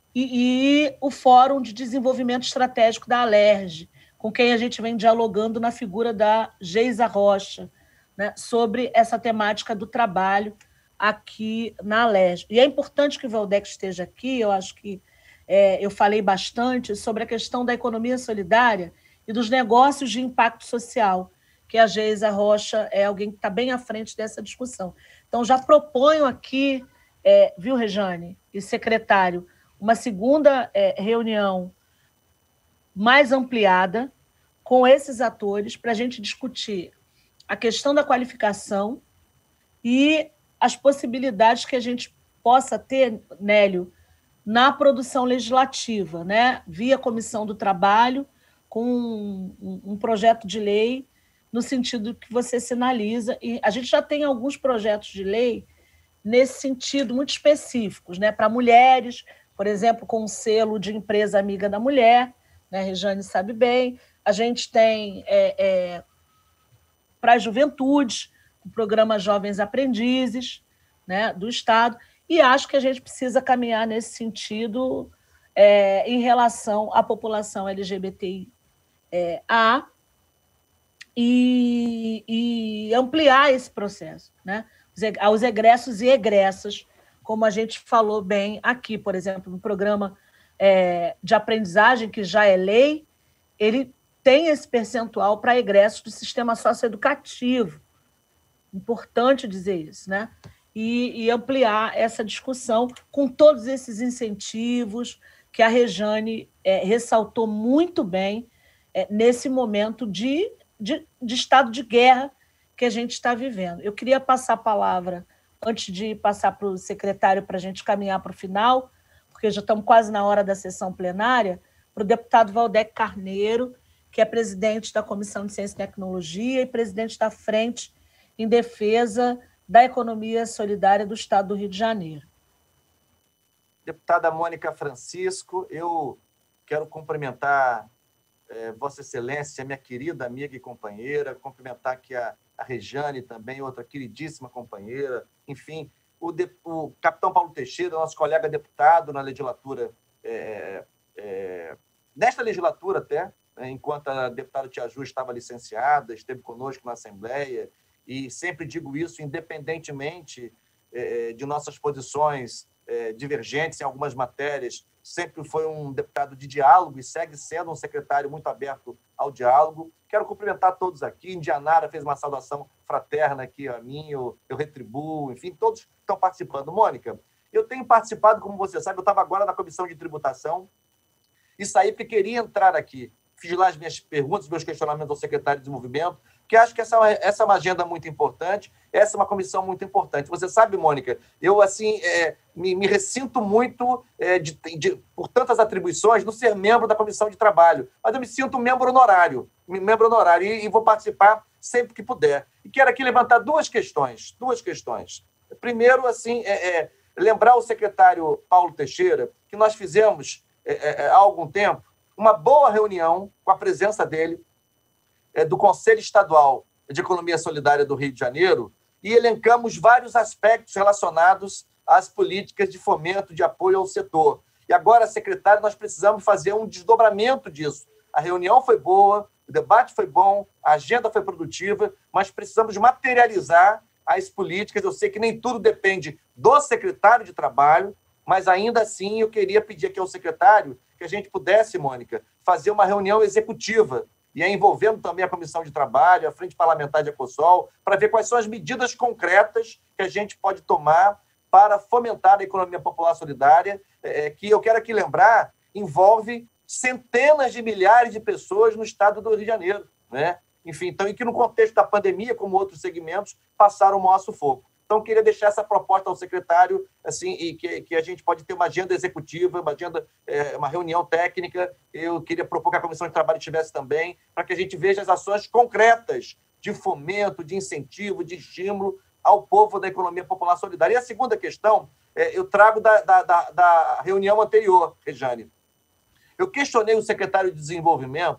e o Fórum de Desenvolvimento Estratégico da Alerj, com quem a gente vem dialogando na figura da Geisa Rocha, né, sobre essa temática do trabalho aqui na Alerj. E é importante que o Valdec esteja aqui, eu acho que eu falei bastante sobre a questão da economia solidária e dos negócios de impacto social, que a Geisa Rocha é alguém que está bem à frente dessa discussão. Então, já proponho aqui, viu, Rejane e secretário, uma segunda reunião mais ampliada com esses atores para a gente discutir a questão da qualificação e as possibilidades que a gente possa ter, Nélio, na produção legislativa, né? Via Comissão do Trabalho, com um projeto de lei no sentido que você sinaliza. E a gente já tem alguns projetos de lei nesse sentido muito específicos, né? Para mulheres, por exemplo, com o selo de empresa amiga da mulher, né? A Rejane sabe bem. A gente tem para a juventude, o programa Jovens Aprendizes, né, do Estado, e acho que a gente precisa caminhar nesse sentido em relação à população LGBTI e ampliar esse processo, né? Aos egressos e egressas, como a gente falou bem aqui, por exemplo, no programa de aprendizagem, que já é lei, ele tem esse percentual para egressos do sistema socioeducativo. Importante dizer isso, né? E ampliar essa discussão com todos esses incentivos que a Rejane ressaltou muito bem nesse momento de estado de guerra que a gente está vivendo. Eu queria passar a palavra, antes de passar para o secretário, para a gente caminhar para o final, porque já estamos quase na hora da sessão plenária, para o deputado Valdec Carneiro, que é presidente da Comissão de Ciência e Tecnologia e presidente da Frente em Defesa da Economia Solidária do Estado do Rio de Janeiro. Deputada Mônica Francisco, eu quero cumprimentar Vossa Excelência, minha querida amiga e companheira, cumprimentar aqui a Rejane também, outra queridíssima companheira, enfim, o capitão Paulo Teixeira, nosso colega deputado na legislatura, nesta legislatura até, enquanto a deputada Tia Ju estava licenciada, esteve conosco na Assembleia, e sempre digo isso, independentemente de nossas posições divergentes em algumas matérias, sempre foi um deputado de diálogo e segue sendo um secretário muito aberto ao diálogo. Quero cumprimentar todos aqui. Indianara fez uma saudação fraterna aqui a mim, eu retribuo, enfim, todos estão participando. Mônica, eu tenho participado, como você sabe, eu estava agora na Comissão de Tributação E saí porque queria entrar aqui. Fiz lá as minhas perguntas, meus questionamentos ao secretário de Desenvolvimento, porque acho que essa é uma agenda muito importante, essa é uma comissão muito importante. Você sabe, Mônica, eu assim me ressinto muito por tantas atribuições no ser membro da comissão de trabalho, mas eu me sinto membro honorário e vou participar sempre que puder. E quero aqui levantar duas questões. Primeiro, assim, lembrar o secretário Paulo Teixeira que nós fizemos há algum tempo uma boa reunião com a presença dele, do Conselho Estadual de Economia Solidária do Rio de Janeiro, e elencamos vários aspectos relacionados às políticas de fomento, de apoio ao setor. E agora, secretário, nós precisamos fazer um desdobramento disso. A reunião foi boa, o debate foi bom, a agenda foi produtiva, mas precisamos materializar as políticas. Eu sei que nem tudo depende do secretário de Trabalho, mas ainda assim eu queria pedir aqui ao secretário que a gente pudesse, Mônica, fazer uma reunião executiva, e envolvendo também a Comissão de Trabalho, a Frente Parlamentar de Ecosol, para ver quais são as medidas concretas que a gente pode tomar para fomentar a economia popular solidária, que eu quero aqui lembrar, envolve centenas de milhares de pessoas no estado do Rio de Janeiro, né? Enfim, então, e que no contexto da pandemia, como outros segmentos, passaram o maior sufoco. Então, queria deixar essa proposta ao secretário, assim, e que a gente pode ter uma agenda executiva, uma reunião técnica. Eu queria propor que a Comissão de Trabalho tivesse também, para que a gente veja as ações concretas de fomento, de incentivo, de estímulo ao povo da economia popular solidária. E a segunda questão, eu trago da reunião anterior, Rejane. Eu questionei o secretário de Desenvolvimento,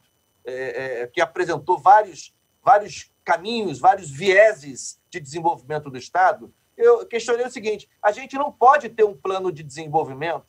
que apresentou vários caminhos, vários vieses de desenvolvimento do Estado. Eu questionei o seguinte: a gente não pode ter um plano de desenvolvimento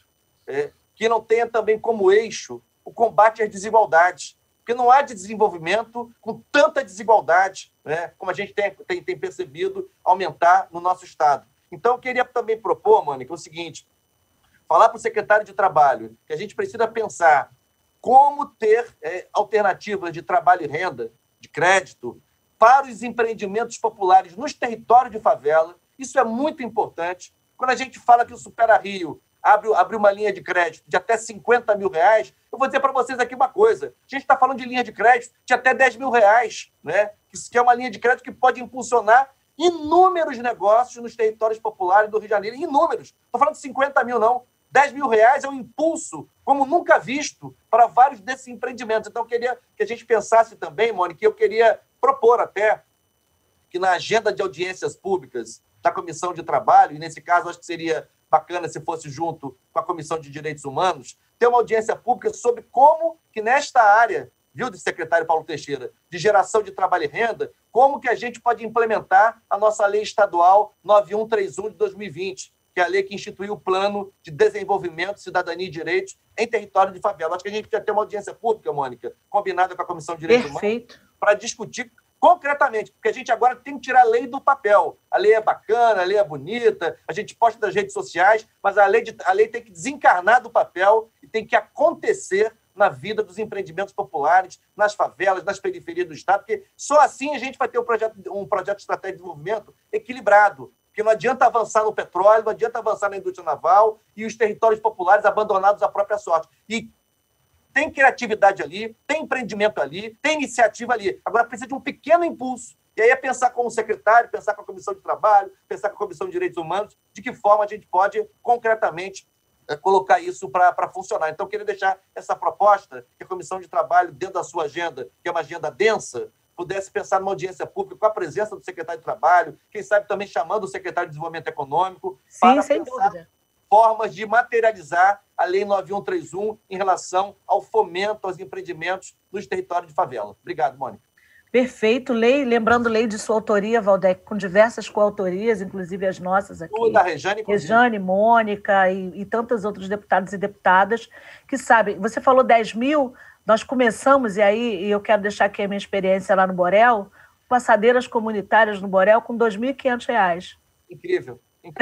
que não tenha também como eixo o combate às desigualdades, porque não há desenvolvimento com tanta desigualdade, né, como a gente tem percebido aumentar no nosso Estado. Então, eu queria também propor, Mônica, o seguinte: falar para o secretário de Trabalho que a gente precisa pensar como ter alternativas de trabalho e renda, de crédito, para os empreendimentos populares nos territórios de favela. Isso é muito importante. Quando a gente fala que o Supera Rio abre uma linha de crédito de até R$50 mil, eu vou dizer para vocês aqui uma coisa: a gente está falando de linha de crédito de até R$10 mil, né? Que é uma linha de crédito que pode impulsionar inúmeros negócios nos territórios populares do Rio de Janeiro. Inúmeros. Estou falando de 50 mil, não. R$10 mil é um impulso como nunca visto para vários desses empreendimentos. Então, eu queria que a gente pensasse também, Mônica, eu queria propor até que na agenda de audiências públicas da Comissão de Trabalho, e nesse caso acho que seria bacana se fosse junto com a Comissão de Direitos Humanos, ter uma audiência pública sobre como que nesta área, viu, do secretário Paulo Teixeira, de geração de trabalho e renda, como que a gente pode implementar a nossa lei estadual 9131 de 2020, que é a lei que instituiu o Plano de Desenvolvimento, Cidadania e Direitos em território de favela. Acho que a gente precisa ter uma audiência pública, Mônica, combinada com a Comissão de Direitos Humanos, para discutir concretamente, porque a gente agora tem que tirar a lei do papel. A lei é bacana, a lei é bonita, a gente posta nas redes sociais, mas a lei tem que desencarnar do papel e tem que acontecer na vida dos empreendimentos populares, nas favelas, nas periferias do Estado, porque só assim a gente vai ter um projeto de estratégia de desenvolvimento equilibrado. Porque não adianta avançar no petróleo, não adianta avançar na indústria naval e os territórios populares abandonados à própria sorte. E tem criatividade ali, tem empreendimento ali, tem iniciativa ali. Agora precisa de um pequeno impulso. E aí é pensar com o secretário, pensar com a Comissão de Trabalho, pensar com a Comissão de Direitos Humanos, de que forma a gente pode concretamente colocar isso para funcionar. Então, eu queria deixar essa proposta, que a Comissão de Trabalho, dentro da sua agenda, que é uma agenda densa, pudesse pensar numa audiência pública com a presença do secretário de Trabalho, quem sabe também chamando o secretário de Desenvolvimento Econômico, para sem pensar dúvida, formas de materializar a Lei 9131 em relação ao fomento aos empreendimentos nos territórios de favela. Obrigado, Mônica. Perfeito. Lembrando, lei de sua autoria, Valdec, com diversas coautorias, inclusive as nossas aqui. Da Rejane, Rejane, Mônica e tantos outros deputados e deputadas que sabem. Você falou 10 mil, nós começamos, e eu quero deixar aqui a minha experiência lá no Borel, passadeiras comunitárias no Borel com R$ 2.500. Incrível.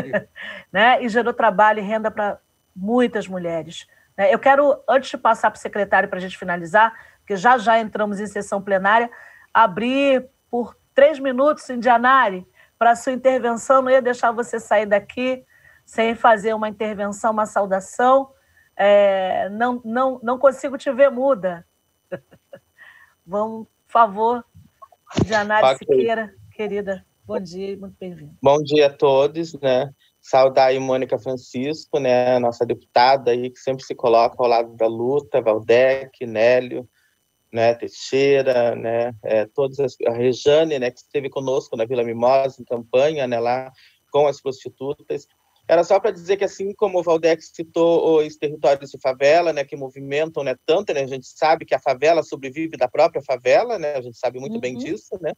Né? E gerou trabalho e renda para muitas mulheres. Eu quero, antes de passar para o secretário para a gente finalizar, porque já entramos em sessão plenária, abrir por 3 minutos, Indianari, para a sua intervenção. Não ia deixar você sair daqui sem fazer uma intervenção, uma saudação Não consigo te ver muda. Vamos, por favor, Indianária Siqueira, querida. Bom dia, muito bem-vindo. Bom dia a todos, né? Saudar aí Mônica Francisco, né? Nossa deputada aí que sempre se coloca ao lado da luta, Valdec, Nélio, né? Teixeira, né? A Rejane, né? Que esteve conosco na Vila Mimosa em campanha, né? Lá com as prostitutas. Era só para dizer que, assim como o Valdec citou os territórios de favela, né, que movimentam, né, tanto, né, a gente sabe que a favela sobrevive da própria favela, né, a gente sabe muito bem disso, né,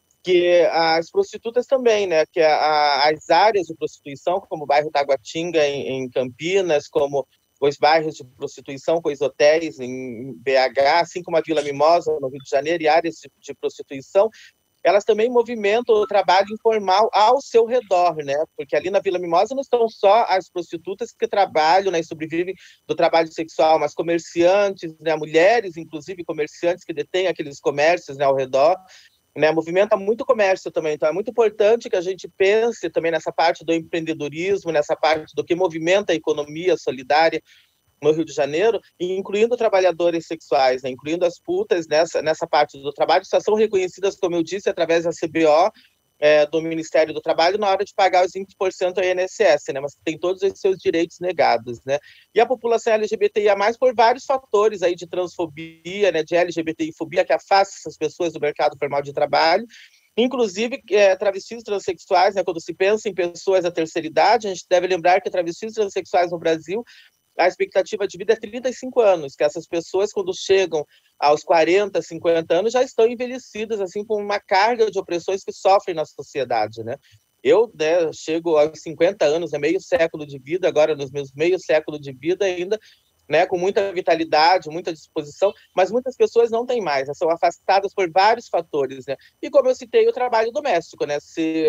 que as prostitutas também, né, que as áreas de prostituição, como o bairro Taguatinga em Campinas, como os bairros de prostituição com os hotéis em BH, assim como a Vila Mimosa no Rio de Janeiro e áreas de prostituição, elas também movimentam o trabalho informal ao seu redor, né? Porque ali na Vila Mimosa não estão só as prostitutas que trabalham, né, e sobrevivem do trabalho sexual, mas comerciantes, né, mulheres, inclusive comerciantes que detêm aqueles comércios, né, ao redor, né, movimenta muito comércio também. Então é muito importante que a gente pense também nessa parte do empreendedorismo, nessa parte do que movimenta a economia solidária no Rio de Janeiro, incluindo trabalhadores sexuais, né, incluindo as putas nessa parte do trabalho, só são reconhecidas, como eu disse, através da CBO, do Ministério do Trabalho, na hora de pagar os 20% ao INSS, né, mas tem todos os seus direitos negados, né. E a população LGBTIA+, por vários fatores aí de transfobia, né, de LGBTI-fobia, que afasta essas pessoas do mercado formal de trabalho, inclusive travestis transexuais, né, quando se pensa em pessoas da terceira idade, a gente deve lembrar que travestis transexuais no Brasil, a expectativa de vida é 35 anos, que essas pessoas, quando chegam aos 40, 50 anos, já estão envelhecidas, assim, com uma carga de opressões que sofrem na sociedade, né? Eu, né, chego aos 50 anos, meio século de vida, agora nos meus meio século de vida ainda, né, com muita vitalidade, muita disposição, mas muitas pessoas não têm mais, né, são afastadas por vários fatores, né? E como eu citei, o trabalho doméstico, né?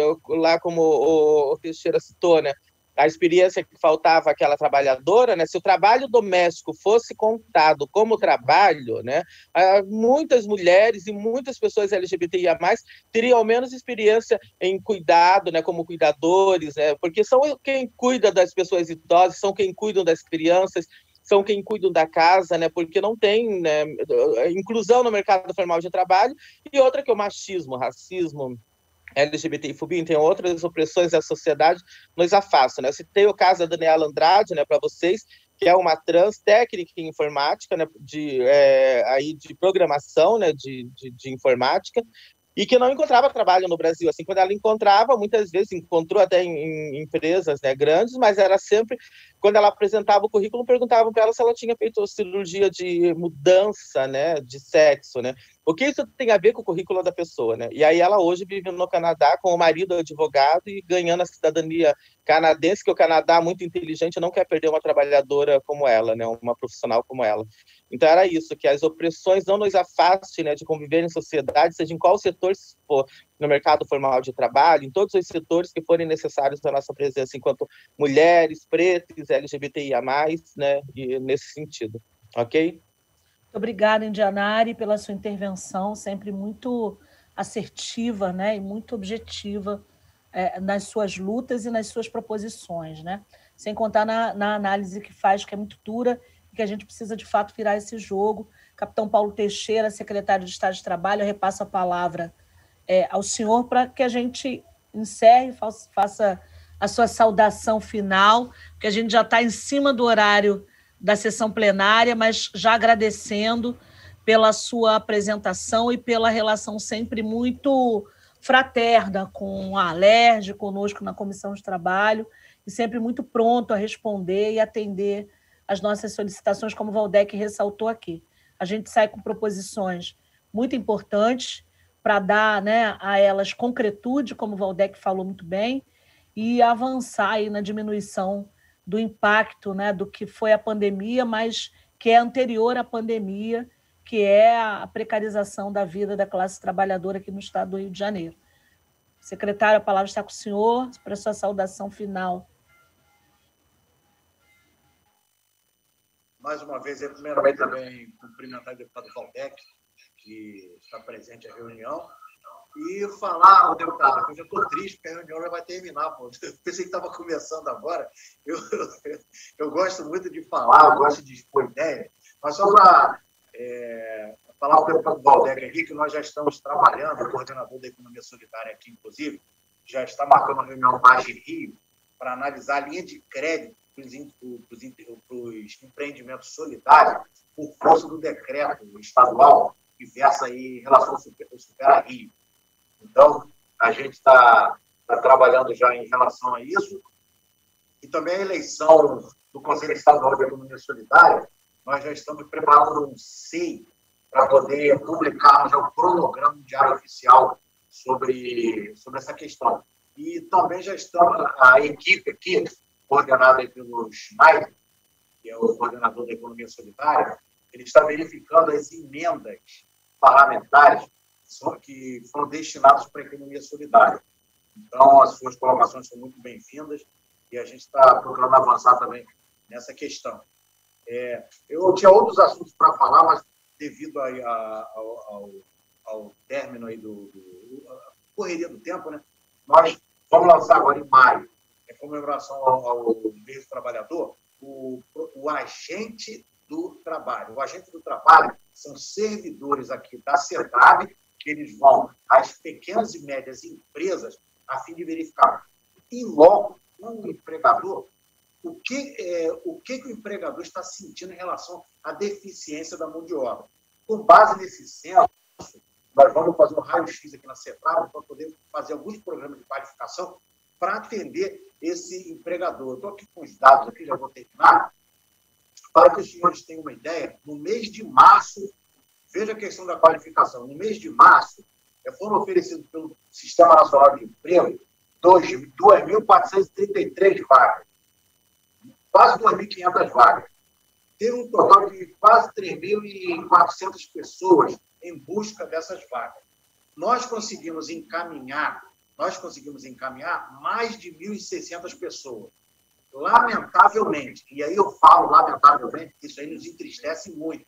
Lá como o Teixeira citou, né? A experiência que faltava àquela trabalhadora, né? Se o trabalho doméstico fosse contado como trabalho, né? Muitas mulheres e muitas pessoas LGBTIA+, teriam ao menos experiência em cuidado, né? Como cuidadores, né? Porque são quem cuida das pessoas idosas, são quem cuidam das crianças, são quem cuidam da casa, né? Porque não tem, né, inclusão no mercado formal de trabalho. E outra que é o machismo, racismo, LGBTfobia, tem outras opressões da sociedade, nos afastam, né? Eu citei o caso da Daniela Andrade, né, para vocês, que é uma trans técnica em informática, né, de programação, né, de informática, e que não encontrava trabalho no Brasil. Assim, quando ela encontrava, muitas vezes encontrou até em empresas, né, grandes, mas era sempre, quando ela apresentava o currículo, perguntavam para ela se ela tinha feito cirurgia de mudança, né, de sexo, né? O que isso tem a ver com o currículo da pessoa, né? E aí ela hoje vive no Canadá com o marido advogado e ganhando a cidadania canadense, que o Canadá, muito inteligente, não quer perder uma trabalhadora como ela, né, uma profissional como ela. Então era isso, que as opressões não nos afastem, né, de conviver em sociedade, seja em qual setor se for, no mercado formal de trabalho, em todos os setores que forem necessários da nossa presença enquanto mulheres, pretas, LGBTIA+, né, e nesse sentido, ok? Muito obrigada, Indianari, pela sua intervenção, sempre muito assertiva, né, e muito objetiva nas suas lutas e nas suas proposições, né? Sem contar na análise que faz, que é muito dura, e que a gente precisa, de fato, virar esse jogo. Capitão Paulo Teixeira, secretário de Estado de Trabalho, eu repasso a palavra ao senhor para que a gente encerre, faça a sua saudação final, porque a gente já está em cima do horário da sessão plenária, mas já agradecendo pela sua apresentação e pela relação sempre muito fraterna com a Alerj, conosco na Comissão de Trabalho, e sempre muito pronto a responder e atender as nossas solicitações, como o Valdec ressaltou aqui. A gente sai com proposições muito importantes para dar, né, a elas concretude, como o Valdec falou muito bem, e avançar aí na diminuição do impacto, né, do que foi a pandemia, mas que é anterior à pandemia, que é a precarização da vida da classe trabalhadora aqui no estado do Rio de Janeiro. Secretário, a palavra está com o senhor para a sua saudação final. Mais uma vez, eu primeiramente também cumprimentar o deputado Valdec, que está presente à reunião, e falar, deputado, que eu já estou triste, porque a reunião já vai terminar. Pô. Eu pensei que estava começando agora. Eu gosto muito de falar, eu gosto de expor ideias, mas só para falar o deputado Valdec aqui, que nós já estamos trabalhando, o coordenador da Economia Solidária aqui, inclusive, já está marcando uma reunião no Baixa Rio para analisar a linha de crédito para os empreendimentos solidários por força do decreto estadual que versa aí em relação ao Supera Rio. Então, a gente está trabalhando já em relação a isso. E também a eleição do Conselho Estadual de Economia Solidária, nós já estamos preparando um SEI para poder publicar já o cronograma no Diário Oficial sobre essa questão. E também já estamos, a equipe aqui, coordenada pelo Schneider, que é o coordenador da Economia Solidária, ele está verificando as emendas parlamentares que foram destinadas para a economia solidária. Então, as suas colocações são muito bem-vindas e a gente está procurando avançar também nessa questão. Eu tinha outros assuntos para falar, mas devido aí ao término aí da correria do tempo, né, nós vamos lançar agora em maio, em comemoração ao mês do trabalhador, o agente do trabalho. O agente do trabalho são servidores aqui da CETRAB, que eles vão às pequenas e médias empresas a fim de verificar em loco o empregador o que o empregador está sentindo em relação à deficiência da mão de obra. Com base nesse censo, nós vamos fazer um raio-x aqui na CETRAB para poder fazer alguns programas de qualificação para atender esse empregador. Estou aqui com os dados, aqui já vou terminar. Para que os senhores tenham uma ideia, no mês de março, veja a questão da qualificação, no mês de março, foram oferecidos pelo Sistema Nacional de Emprego 2.433 vagas, quase 2.500 vagas. Teve um total de quase 3.400 pessoas em busca dessas vagas. Nós conseguimos encaminhar mais de 1.600 pessoas. Lamentavelmente, e aí eu falo lamentavelmente, isso aí nos entristece muito.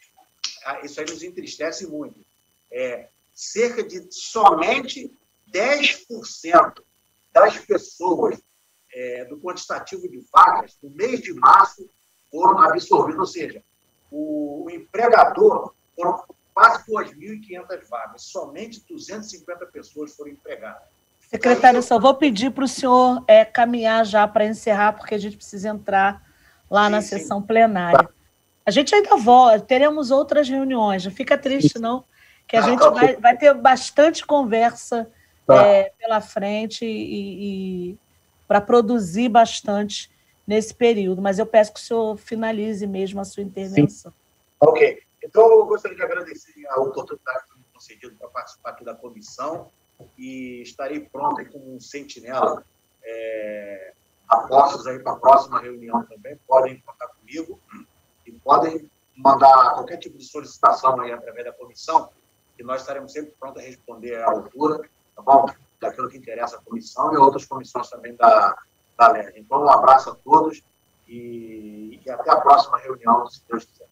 Cerca de somente 10% das pessoas do quantitativo de vagas no mês de março foram absorvidas, ou seja, o empregador foram quase 2.500 vagas, somente 250 pessoas foram empregadas. Secretário, só vou pedir para o senhor caminhar já para encerrar, porque a gente precisa entrar lá na sessão plenária. A gente ainda volta, teremos outras reuniões, não fica triste, não, que a gente vai ter bastante conversa pela frente e para produzir bastante nesse período, mas eu peço que o senhor finalize mesmo a sua intervenção. Sim. Ok. Então, eu gostaria de agradecer a oportunidade que foi me concedida para participar aqui da comissão e estarei pronto aí como um sentinela apostos aí para a próxima reunião também. Podem contar comigo e podem mandar qualquer tipo de solicitação aí através da comissão, que nós estaremos sempre prontos a responder à altura, tá bom? Daquilo que interessa a comissão e outras comissões também da LERJ. Então, um abraço a todos e até a próxima reunião, se Deus quiser.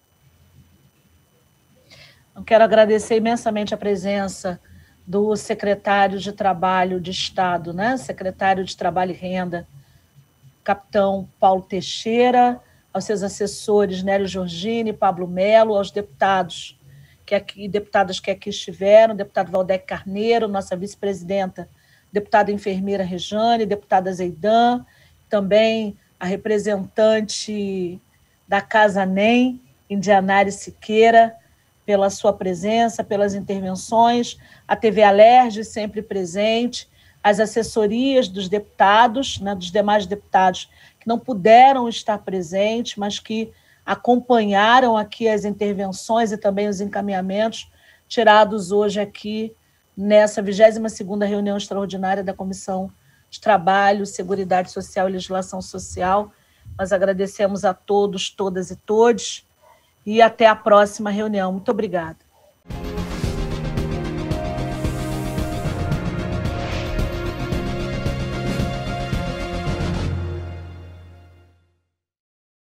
Eu quero agradecer imensamente a presença do secretário de Trabalho de Estado, né? Secretário de Trabalho e Renda, capitão Paulo Teixeira, aos seus assessores Nélio Giorgini, Pablo Melo, aos deputados e deputadas que aqui estiveram, deputado Valdec Carneiro, nossa vice-presidenta, deputada enfermeira Rejane, deputada Zeidan, também a representante da Casa NEM, Indianari Siqueira, pela sua presença, pelas intervenções, a TV Alerj sempre presente, as assessorias dos deputados, né, dos demais deputados que não puderam estar presentes, mas que acompanharam aqui as intervenções e também os encaminhamentos tirados hoje aqui nessa 22ª reunião extraordinária da Comissão de Trabalho, Seguridade Social e Legislação Social. Nós agradecemos a todos, todas e todes, e até a próxima reunião. Muito obrigada.